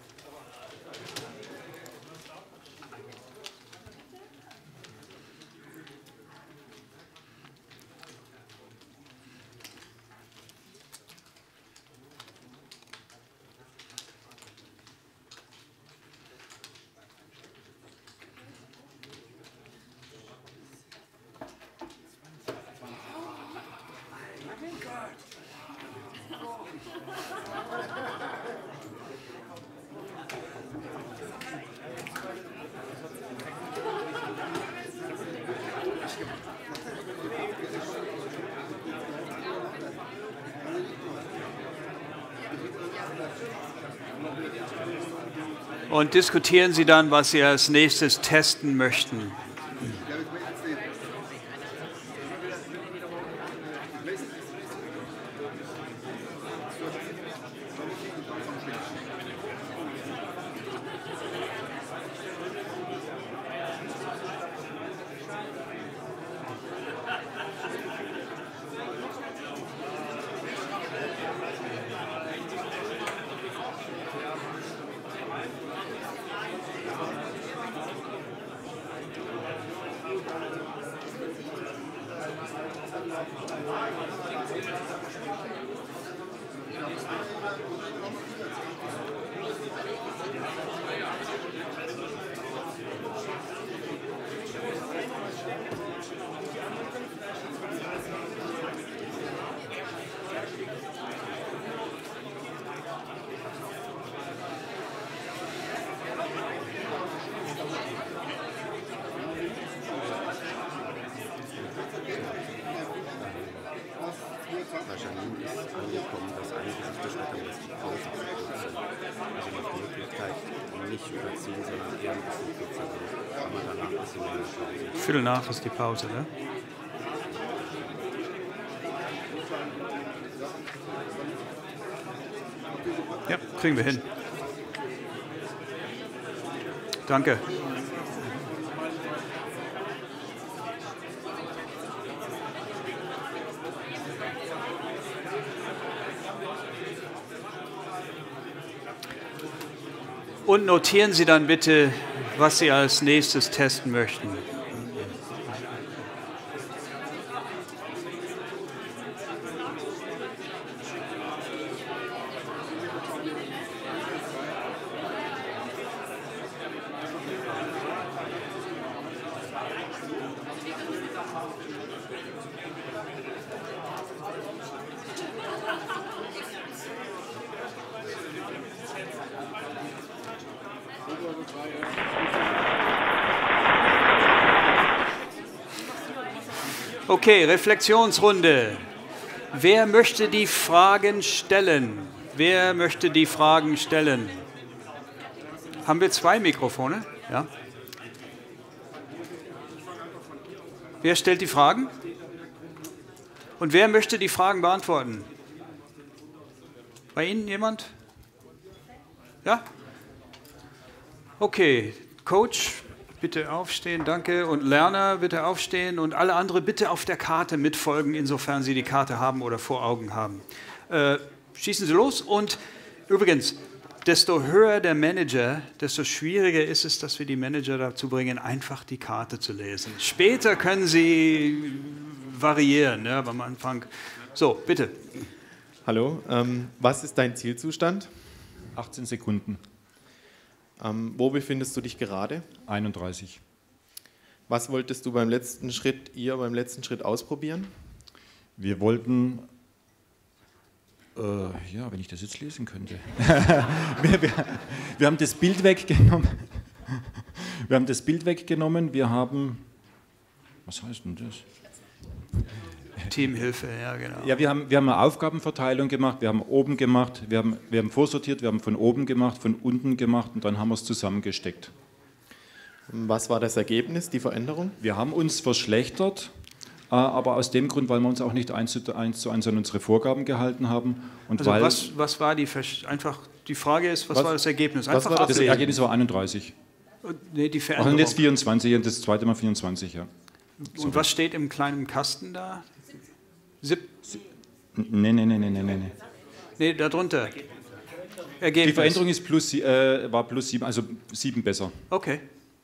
Und diskutieren Sie dann, was Sie als nächstes testen möchten. Wahrscheinlich ist angekommen, dass eigentlich das Wetter muss die Pause zu nutzen. Also die Möglichkeit, nicht überziehen, sondern eher ein bisschen kürzer gehen. Kann man dann Viertel nach ist die Pause, ne? Ja, kriegen wir hin. Danke. Und notieren Sie dann bitte, was Sie als nächstes testen möchten. Okay, Reflexionsrunde. Wer möchte die Fragen stellen? Wer möchte die Fragen stellen? Haben wir 2 Mikrofone? Ja. Wer stellt die Fragen? Und wer möchte die Fragen beantworten? Bei Ihnen jemand? Ja? Okay, Coach, bitte aufstehen, danke. Und Lerner, bitte aufstehen. Und alle anderen bitte auf der Karte mitfolgen, insofern Sie die Karte haben oder vor Augen haben. Schießen Sie los. Und übrigens, desto höher der Manager, desto schwieriger ist es, dass wir die Manager dazu bringen, einfach die Karte zu lesen. Später können Sie variieren, ja, am Anfang. So, bitte. Hallo, was ist dein Zielzustand? 18 Sekunden. Wo befindest du dich gerade? 31. Was wolltest du beim letzten Schritt ausprobieren? Wir wollten, ja, wenn ich das jetzt lesen könnte. wir haben das Bild weggenommen. Wir haben, was heißt denn das? Teamhilfe, ja, genau. Ja, wir haben eine Aufgabenverteilung gemacht, wir haben oben gemacht, wir haben vorsortiert, wir haben von oben gemacht, von unten gemacht und dann haben wir es zusammengesteckt. Was war das Ergebnis, die Veränderung? Wir haben uns verschlechtert, aber aus dem Grund, weil wir uns auch nicht 1:1 an unsere Vorgaben gehalten haben. Und also weil was war die Frage ist, was war das Ergebnis? Das Ergebnis war 31. Nee, die Veränderung. Und jetzt 24 und das zweite Mal 24, ja. Und was steht im kleinen Kasten da? Nee. Nee, darunter. Ergebnis. Die Veränderung ist war plus 7, also 7 besser. Okay.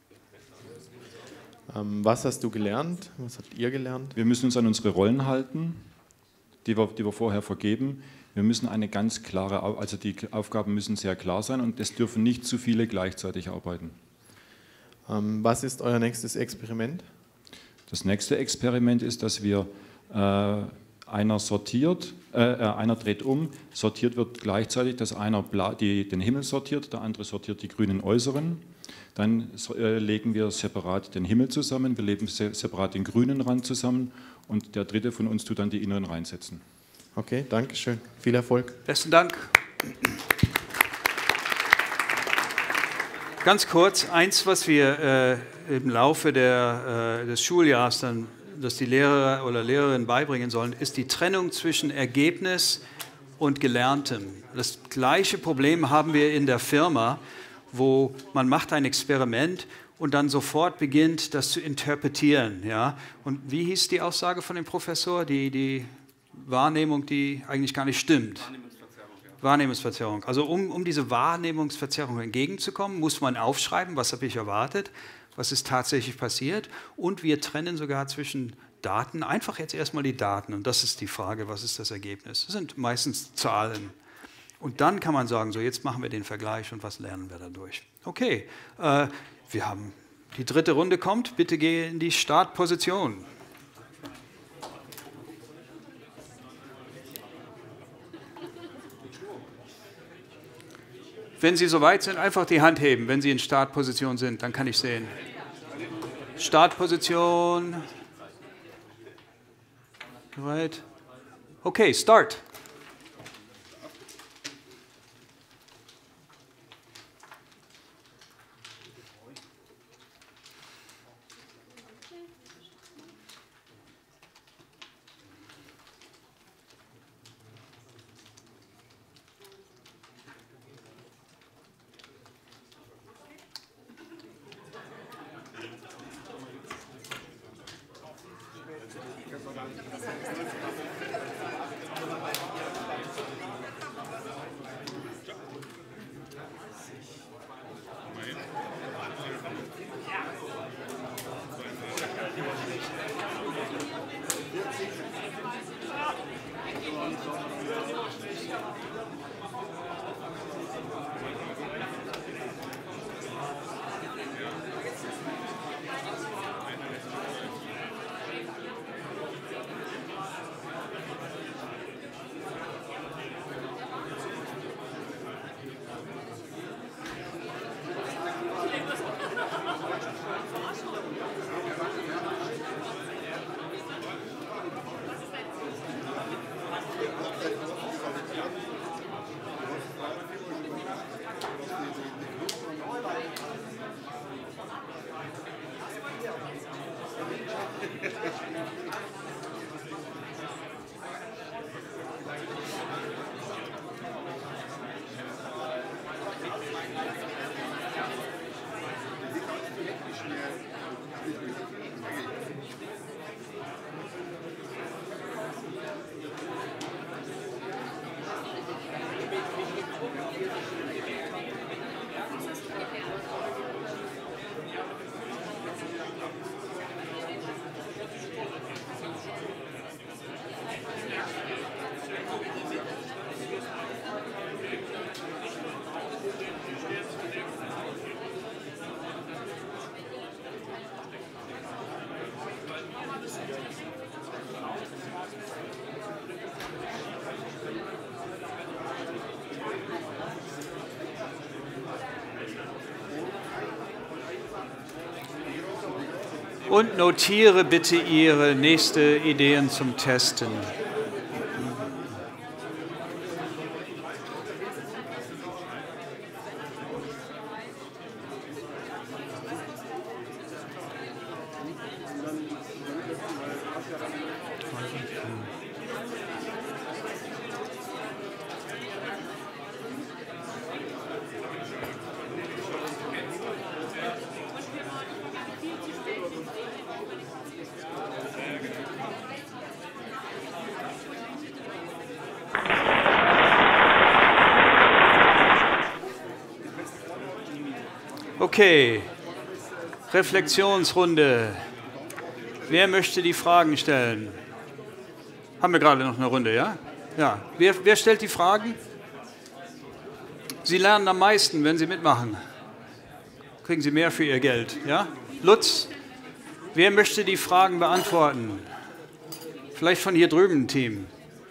Was hast du gelernt? Was habt ihr gelernt? Wir müssen uns an unsere Rollen halten, die wir vorher vergeben. Wir müssen eine ganz klare, also die Aufgaben müssen sehr klar sein und es dürfen nicht zu viele gleichzeitig arbeiten. Was ist euer nächstes Experiment? Das nächste Experiment ist, dass wir einer dreht um, sortiert wird gleichzeitig, dass einer den Himmel sortiert, der andere sortiert die grünen Äußeren. Dann legen wir separat den Himmel zusammen, wir legen separat den grünen Rand zusammen und der dritte von uns tut dann die inneren reinsetzen. Okay, danke schön. Viel Erfolg. Besten Dank. Ganz kurz, eins, was wir im Laufe des Schuljahres dann, dass die Lehrer oder Lehrerinnen beibringen sollen, ist die Trennung zwischen Ergebnis und Gelerntem. Das gleiche Problem haben wir in der Firma, wo man macht ein Experiment und dann sofort beginnt, das zu interpretieren. Ja? Und wie hieß die Aussage von dem Professor? Die Wahrnehmung, die eigentlich gar nicht stimmt. Wahrnehmungsverzerrung. Also um diese Wahrnehmungsverzerrung entgegenzukommen, muss man aufschreiben, was habe ich erwartet, was ist tatsächlich passiert. Und wir trennen sogar zwischen Daten, einfach jetzt erstmal die Daten. Und das ist die Frage, was ist das Ergebnis? Das sind meistens Zahlen. Und dann kann man sagen, so jetzt machen wir den Vergleich und was lernen wir dadurch. Okay, wir haben die dritte Runde kommt. Bitte geh in die Startposition. Wenn Sie soweit sind, einfach die Hand heben, wenn Sie in Startposition sind, dann kann ich sehen. Startposition. Right. Okay, start. Und notiere bitte Ihre nächste Ideen zum Testen. Okay, Reflexionsrunde. Wer möchte die Fragen stellen? Haben wir gerade noch eine Runde, ja? Ja. Wer stellt die Fragen? Sie lernen am meisten, wenn Sie mitmachen. Kriegen Sie mehr für Ihr Geld, ja? Lutz, wer möchte die Fragen beantworten? Vielleicht von hier drüben ein Team.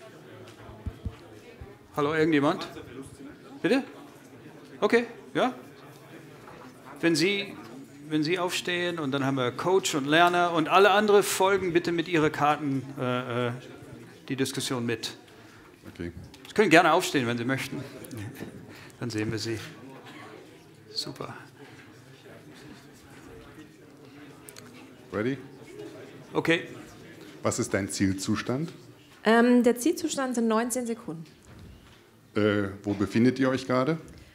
Hallo, irgendjemand? Bitte? Okay, ja? Wenn Sie aufstehen und dann haben wir Coach und Lerner und alle anderen folgen bitte mit Ihren Karten die Diskussion mit. Okay. Sie können gerne aufstehen, wenn Sie möchten. Dann sehen wir Sie. Super. Ready? Okay. Was ist dein Zielzustand? Der Zielzustand sind 19 Sekunden. Wo befindet ihr euch gerade?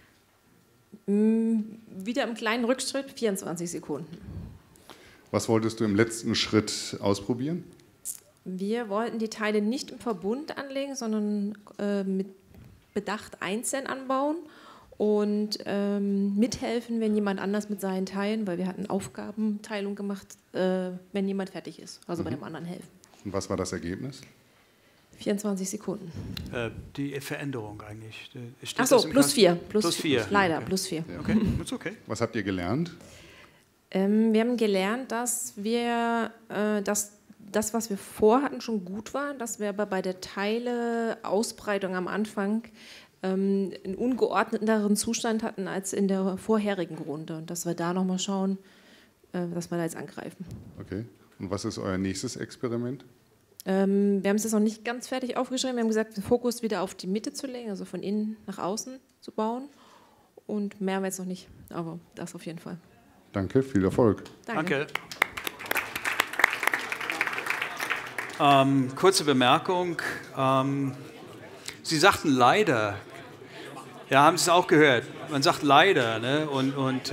Wieder im kleinen Rückschritt, 24 Sekunden. Was wolltest du im letzten Schritt ausprobieren? Wir wollten die Teile nicht im Verbund anlegen, sondern mit Bedacht einzeln anbauen und mithelfen, wenn jemand anders mit seinen Teilen, weil wir hatten Aufgabenteilung gemacht, wenn jemand fertig ist, also bei dem anderen helfen. Und was war das Ergebnis? 24 Sekunden. Die Veränderung eigentlich. Achso, plus 4. Plus 4. Leider, plus 4. Okay, ist okay. Was habt ihr gelernt? Wir haben gelernt, dass wir das, was wir vorhatten, schon gut war, dass wir aber bei der Teileausbreitung am Anfang einen ungeordneteren Zustand hatten als in der vorherigen Runde und dass wir da nochmal schauen, dass wir da jetzt angreifen. Okay. Und was ist euer nächstes Experiment? Wir haben es jetzt noch nicht ganz fertig aufgeschrieben. Wir haben gesagt, den Fokus wieder auf die Mitte zu legen, also von innen nach außen zu bauen. Und mehr haben wir jetzt noch nicht, aber das auf jeden Fall. Danke, viel Erfolg. Danke. Kurze Bemerkung. Sie sagten leider. Ja, haben Sie es auch gehört? Man sagt leider. Ne? Und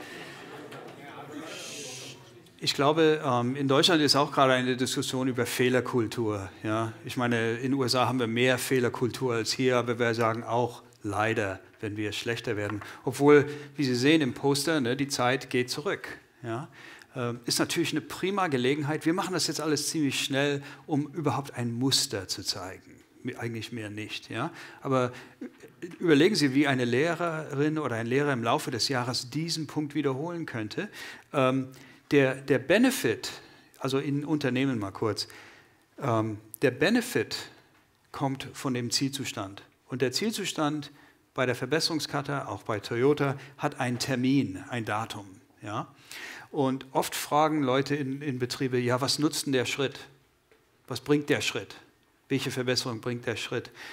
ich glaube, in Deutschland ist auch gerade eine Diskussion über Fehlerkultur. Ja? Ich meine, in den USA haben wir mehr Fehlerkultur als hier, aber wir sagen auch leider, wenn wir schlechter werden. Obwohl, wie Sie sehen im Poster, ne, die Zeit geht zurück. Ja? Ist natürlich eine prima Gelegenheit. Wir machen das jetzt alles ziemlich schnell, um überhaupt ein Muster zu zeigen. Eigentlich mehr nicht. Ja? Aber überlegen Sie, wie eine Lehrerin oder ein Lehrer im Laufe des Jahres diesen Punkt wiederholen könnte. Der Benefit, also in Unternehmen mal kurz, der Benefit kommt von dem Zielzustand. Und der Zielzustand bei der Verbesserungskarte, auch bei Toyota, hat einen Termin, ein Datum. Ja? Und oft fragen Leute in Betriebe, ja, was nutzt denn der Schritt? Was bringt der Schritt? Welche Verbesserung bringt der Schritt?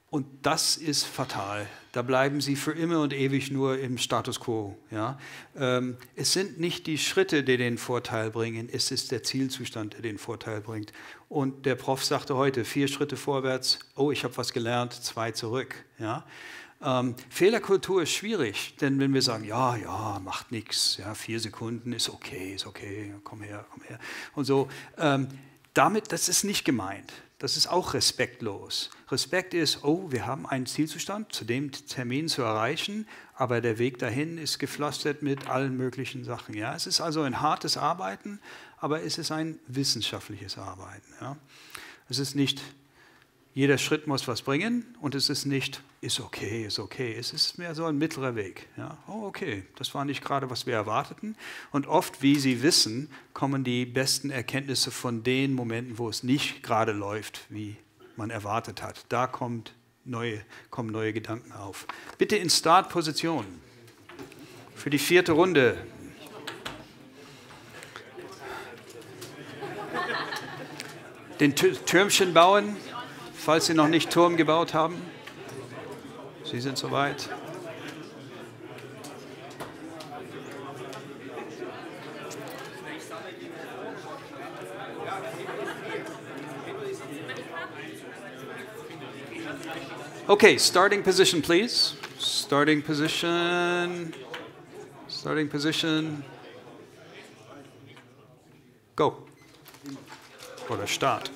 Und das ist fatal. Da bleiben sie für immer und ewig nur im Status quo. Ja? Es sind nicht die Schritte, die den Vorteil bringen, es ist der Zielzustand, der den Vorteil bringt. Und der Prof sagte heute, 4 Schritte vorwärts, oh, ich habe was gelernt, 2 zurück. Ja? Fehlerkultur ist schwierig, denn wenn wir sagen, ja, macht nichts, ja, 4 Sekunden ist okay, komm her. Und so, das ist nicht gemeint. Das ist auch respektlos. Respekt ist, oh, wir haben einen Zielzustand, zu dem Termin zu erreichen, aber der Weg dahin ist gepflastert mit allen möglichen Sachen. Ja? Es ist also ein hartes Arbeiten, aber es ist ein wissenschaftliches Arbeiten. Ja? Es ist nicht, jeder Schritt muss was bringen und es ist nicht, ist okay. Es ist mehr so ein mittlerer Weg. Ja? Oh, okay, das war nicht gerade, was wir erwarteten. Und oft, wie Sie wissen, kommen die besten Erkenntnisse von den Momenten, wo es nicht gerade läuft, wie man erwartet hat. Da kommen neue Gedanken auf. Bitte in Startposition für die 4. Runde. Den Türmchen bauen, falls Sie noch nicht Turm gebaut haben. Sie sind soweit. Okay, starting position, please. Starting position. Go. Oder Start.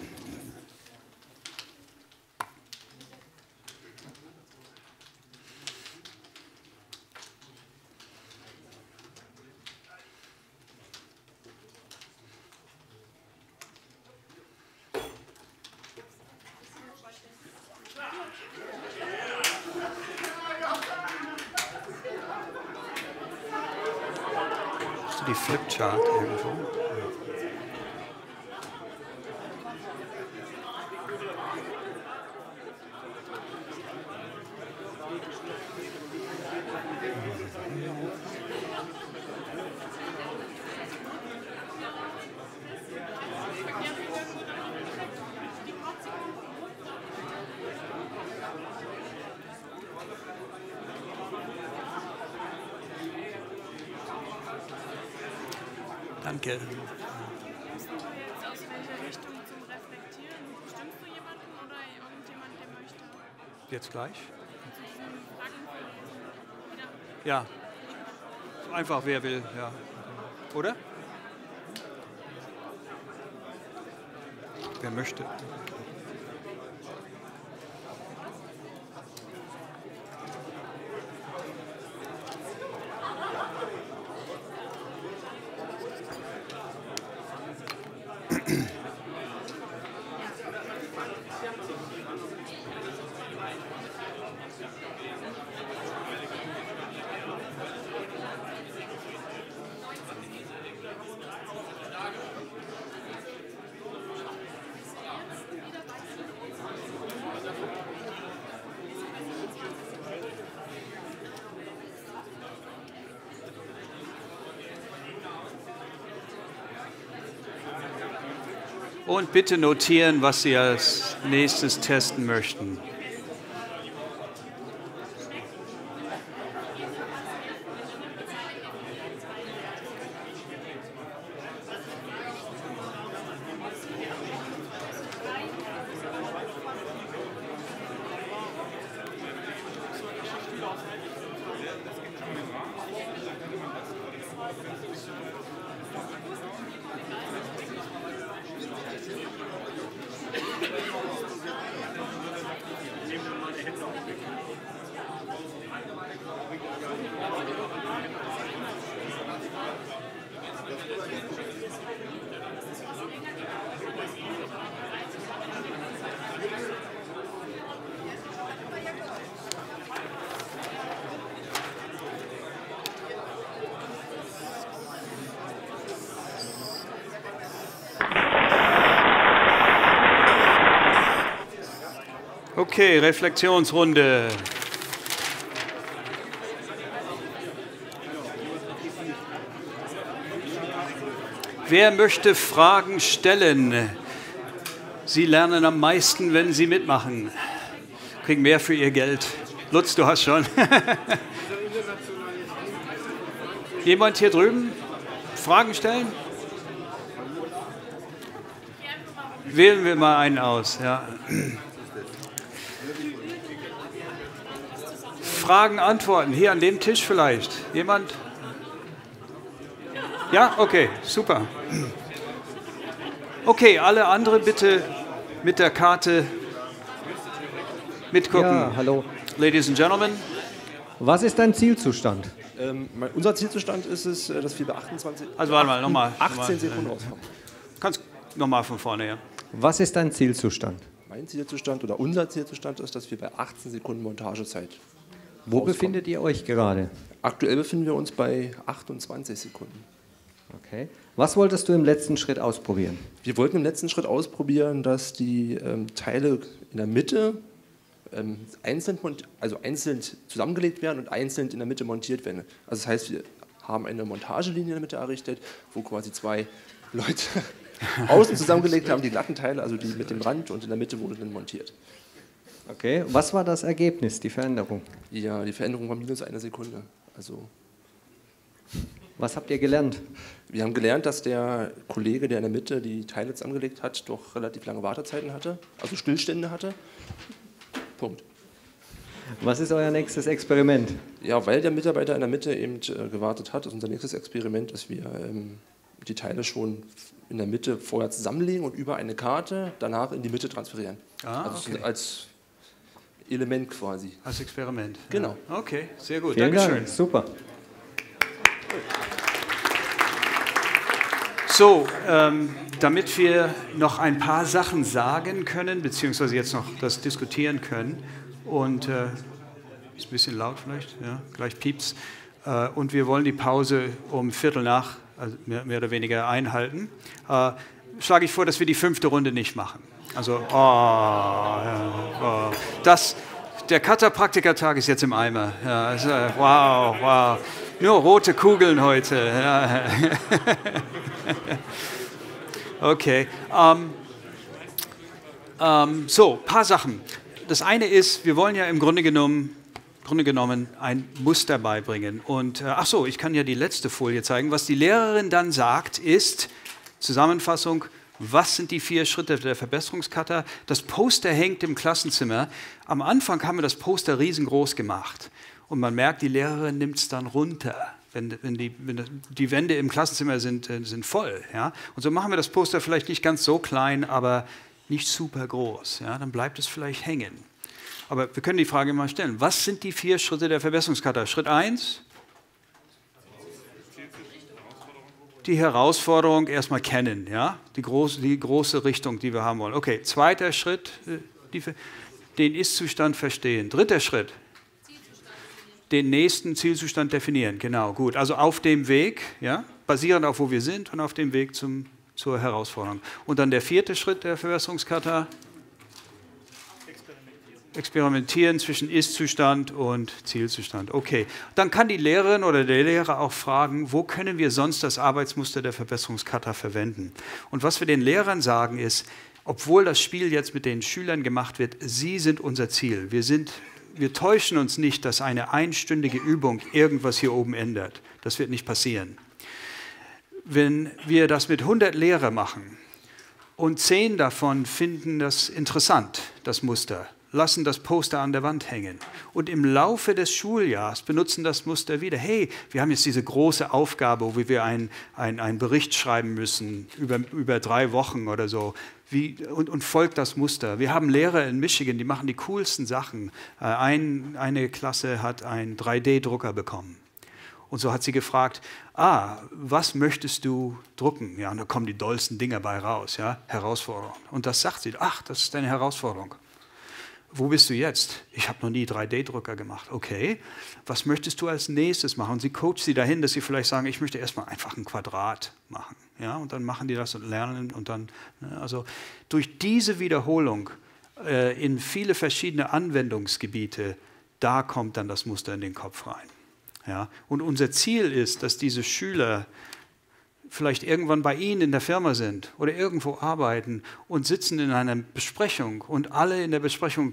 Die Flipchart irgendwo. Danke. Aus welcher Richtung zum Reflektieren? Bestimmst du jemanden oder irgendjemand, der möchte? Jetzt gleich? Zu diesen Fragen Ja. Einfach wer will, ja. Oder? Wer möchte? Und bitte notieren, was Sie als nächstes testen möchten. Okay, Reflexionsrunde. Wer möchte Fragen stellen? Sie lernen am meisten, wenn Sie mitmachen. kriegen mehr für ihr Geld. Lutz, du hast schon. Jemand hier drüben? Fragen stellen? Wählen wir mal einen aus. Ja. Fragen, Antworten. Hier an dem Tisch vielleicht. Jemand? Ja? Okay, super. Okay, alle anderen bitte mit der Karte mitgucken. Ja, hallo. Ladies and Gentlemen. Was ist dein Zielzustand? Unser Zielzustand ist es, dass wir bei 28, also warte mal, nochmal. 18 Sekunden auskommen. Kannst nochmal von vorne, ja. Was ist dein Zielzustand? Mein Zielzustand oder unser Zielzustand ist, dass wir bei 18 Sekunden Montagezeit Wo befindet ihr euch gerade? Aktuell befinden wir uns bei 28 Sekunden. Okay. Was wolltest du im letzten Schritt ausprobieren? Wir wollten im letzten Schritt ausprobieren, dass die Teile in der Mitte einzeln zusammengelegt werden und einzeln in der Mitte montiert werden. Also das heißt, wir haben eine Montagelinie in der Mitte errichtet, wo quasi zwei Leute außen zusammengelegt haben, die glatten Teile, also die mit dem Rand, und in der Mitte wurde dann montiert. Okay, was war das Ergebnis, die Veränderung? Ja, die Veränderung war minus 1 Sekunde. Also was habt ihr gelernt? Wir haben gelernt, dass der Kollege, der in der Mitte die Teile zusammengelegt hat, doch relativ lange Wartezeiten hatte, also Stillstände hatte. Punkt. Was ist euer nächstes Experiment? Ja, weil der Mitarbeiter in der Mitte eben gewartet hat, ist unser nächstes Experiment, dass wir die Teile schon in der Mitte vorher zusammenlegen und über eine Karte danach in die Mitte transferieren. Also okay. Als Element quasi. Als Experiment. Genau. Ja. Okay, sehr gut. Vielen Dankeschön. Dank. Super. So, damit wir noch ein paar Sachen sagen können, beziehungsweise jetzt noch das diskutieren können, und ist ein bisschen laut vielleicht, ja, gleich piept's, und wir wollen die Pause um Viertel nach, also mehr oder weniger einhalten, schlage ich vor, dass wir die 5. Runde nicht machen. Also, der Kata-Praktikertag ist jetzt im Eimer. Ja, also, wow. Nur rote Kugeln heute. Ja. Okay. So, ein paar Sachen. Das eine ist, wir wollen ja im Grunde genommen ein Muster beibringen. Und ich kann ja die letzte Folie zeigen. Was die Lehrerin dann sagt, ist, Zusammenfassung, was sind die 4 Schritte der Verbesserungskata? Das Poster hängt im Klassenzimmer. Am Anfang haben wir das Poster riesengroß gemacht. Und man merkt, die Lehrerin nimmt es dann runter, wenn die Wände im Klassenzimmer sind voll. Ja? Und so machen wir das Poster vielleicht nicht ganz so klein, aber nicht super groß. Ja? Dann bleibt es vielleicht hängen. Aber wir können die Frage mal stellen. Was sind die 4 Schritte der Verbesserungskata? Schritt 1. Die Herausforderung erstmal kennen, ja? Die große Richtung, die wir haben wollen. Okay, 2. Schritt, den Ist-Zustand verstehen. 3. Schritt, den nächsten Zielzustand definieren. Genau, gut. Also auf dem Weg, ja, basierend auf wo wir sind und auf dem Weg zur Herausforderung. Und dann der 4. Schritt der Verbesserungskata, Experimentieren zwischen Ist-Zustand und Zielzustand. Okay, dann kann die Lehrerin oder der Lehrer auch fragen, wo können wir sonst das Arbeitsmuster der Verbesserungskata verwenden? Und was wir den Lehrern sagen ist, obwohl das Spiel jetzt mit den Schülern gemacht wird, sie sind unser Ziel. Wir täuschen uns nicht, dass eine einstündige Übung irgendwas hier oben ändert. Das wird nicht passieren. Wenn wir das mit 100 Lehrern machen und 10 davon finden das interessant, das Muster, lassen das Poster an der Wand hängen und im Laufe des Schuljahres benutzen das Muster wieder. Hey, wir haben jetzt diese große Aufgabe, wo wir einen Bericht schreiben müssen über 3 Wochen oder so und folgt das Muster. Wir haben Lehrer in Michigan, die machen die coolsten Sachen. Eine Klasse hat einen 3D-Drucker bekommen. Und so hat sie gefragt, was möchtest du drucken? Ja, und da kommen die dollsten Dinger bei raus, ja, Herausforderung. Und das sagt sie, das ist deine Herausforderung. Wo bist du jetzt? Ich habe noch nie 3D-Drucker gemacht. Okay, was möchtest du als nächstes machen? Und sie coacht sie dahin, dass sie vielleicht sagen, ich möchte erstmal einfach ein Quadrat machen. Ja, und dann machen die das und lernen. Und dann, also durch diese Wiederholung in viele verschiedene Anwendungsgebiete, da kommt dann das Muster in den Kopf rein. Ja, und unser Ziel ist, dass diese Schüler vielleicht irgendwann bei Ihnen in der Firma sind oder irgendwo arbeiten und sitzen in einer Besprechung und alle in der Besprechung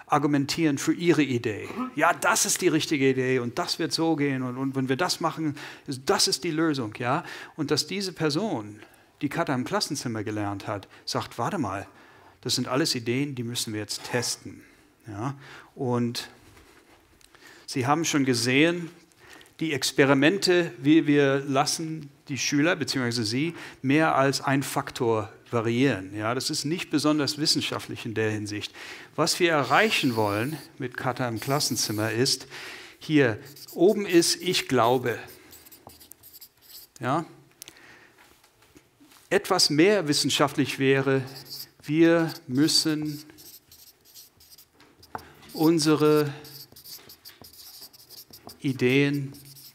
argumentieren für ihre Idee. Ja, das ist die richtige Idee und das wird so gehen und wenn wir das machen, das ist die Lösung. Ja? Und dass diese Person, die Kata im Klassenzimmer gelernt hat, sagt, warte mal, das sind alles Ideen, die müssen wir jetzt testen. Ja? Und Sie haben schon gesehen, die Experimente, wie wir lassen die Schüler bzw. Sie mehr als ein Faktor variieren. Ja, das ist nicht besonders wissenschaftlich in der Hinsicht. Was wir erreichen wollen mit Kata im Klassenzimmer ist, hier oben ist ich glaube. Ja? Etwas mehr wissenschaftlich wäre, wir müssen unsere Ideen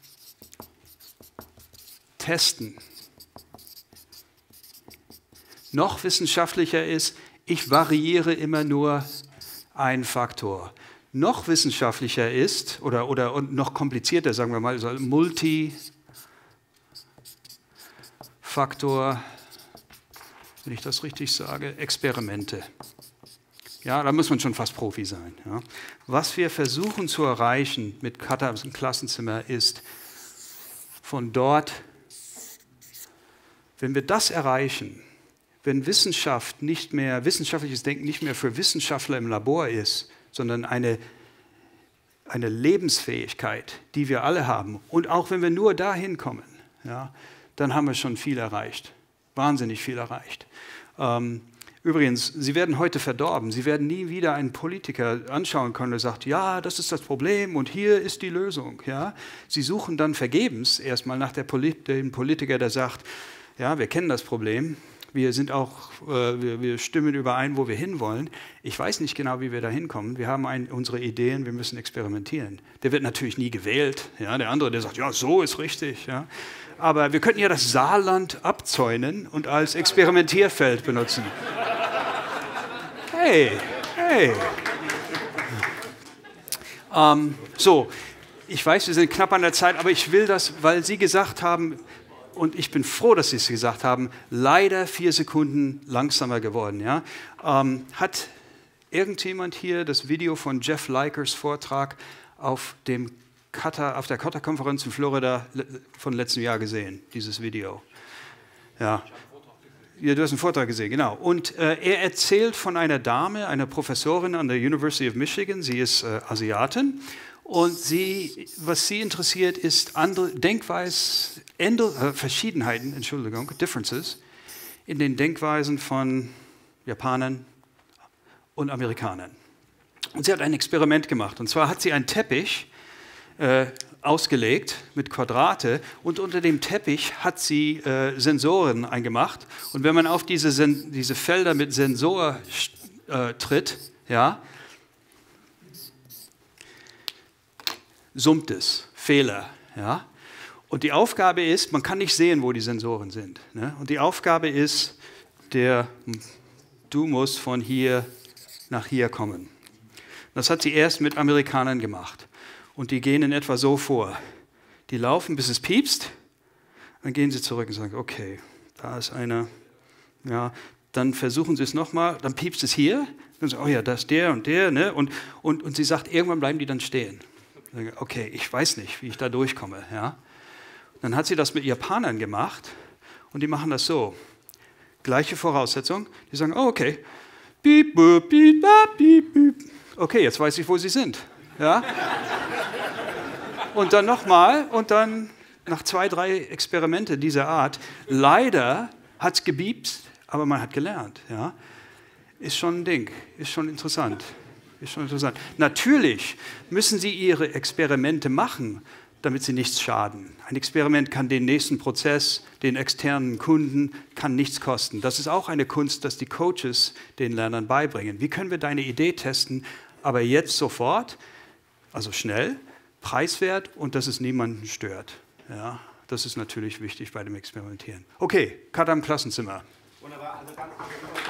testen. Noch wissenschaftlicher ist, ich variiere immer nur einen Faktor. Noch wissenschaftlicher ist, oder noch komplizierter, sagen wir mal, so Multifaktor, wenn ich das richtig sage, Experimente. Ja, da muss man schon fast Profi sein. Ja. Was wir versuchen zu erreichen mit Kata im Klassenzimmer ist, von dort, wenn wir das erreichen, wenn wissenschaftliches Denken nicht mehr für Wissenschaftler im Labor ist, sondern eine Lebensfähigkeit, die wir alle haben, und auch wenn wir nur dahin kommen, ja, dann haben wir schon viel erreicht, wahnsinnig viel erreicht. Übrigens, Sie werden heute verdorben. Sie werden nie wieder einen Politiker anschauen können, der sagt, ja, das ist das Problem und hier ist die Lösung. Ja? Sie suchen dann vergebens erstmal nach dem Politiker, der sagt, ja, wir kennen das Problem, wir stimmen überein, wo wir hinwollen. Ich weiß nicht genau, wie wir da hinkommen. Wir haben unsere Ideen, wir müssen experimentieren. Der wird natürlich nie gewählt. Ja? Der andere, der sagt, ja, so ist richtig. Ja? Aber wir könnten ja das Saarland abzäunen und als Experimentierfeld benutzen. Hey. So, ich weiß, wir sind knapp an der Zeit, aber ich will das, weil Sie gesagt haben, und ich bin froh, dass Sie es gesagt haben, leider 4 Sekunden langsamer geworden. Ja? Hat irgendjemand hier das Video von Jeff Likers Vortrag auf der Kata-Konferenz in Florida von letztem Jahr gesehen, dieses Video? Ja. Ja, du hast einen Vortrag gesehen, genau. Und er erzählt von einer Dame, einer Professorin an der University of Michigan. Sie ist Asiatin und was sie interessiert, ist andere Verschiedenheiten, Differences in den Denkweisen von Japanern und Amerikanern. Und sie hat ein Experiment gemacht. Und zwar hat sie einen Teppich ausgelegt mit Quadrate und unter dem Teppich hat sie Sensoren eingemacht. Und wenn man auf diese Felder mit Sensor tritt, ja, summt es, Fehler. Ja. Und die Aufgabe ist, man kann nicht sehen, wo die Sensoren sind. Ne? Und die Aufgabe ist, du musst von hier nach hier kommen. Das hat sie erst mit Amerikanern gemacht. Und die gehen in etwa so vor. Die laufen, bis es piepst, dann gehen sie zurück und sagen, okay, da ist einer. Ja, dann versuchen sie es nochmal, dann piepst es hier. Dann sagen, oh ja, da ist der und der. Ne? Und sie sagt, irgendwann bleiben die dann stehen. Okay, ich weiß nicht, wie ich da durchkomme. Ja? Dann hat sie das mit Japanern gemacht und die machen das so. Gleiche Voraussetzung. Die sagen, oh, okay, piep, boop, piep, bap, piep, piep. Okay, jetzt weiß ich, wo sie sind. Ja? Und dann nochmal und dann nach 2, 3 Experimente dieser Art. Leider hat es gebiepst, aber man hat gelernt. Ja? Ist schon ein Ding, ist schon interessant. Natürlich müssen Sie Ihre Experimente machen, damit sie nichts schaden. Ein Experiment kann den nächsten Prozess, den externen Kunden, kann nichts kosten. Das ist auch eine Kunst, dass die Coaches den Lernern beibringen. Wie können wir deine Idee testen, aber jetzt sofort, also schnell, preiswert und dass es niemanden stört. Ja, das ist natürlich wichtig bei dem Experimentieren. Okay, Kata im Klassenzimmer. Wunderbar, also danke.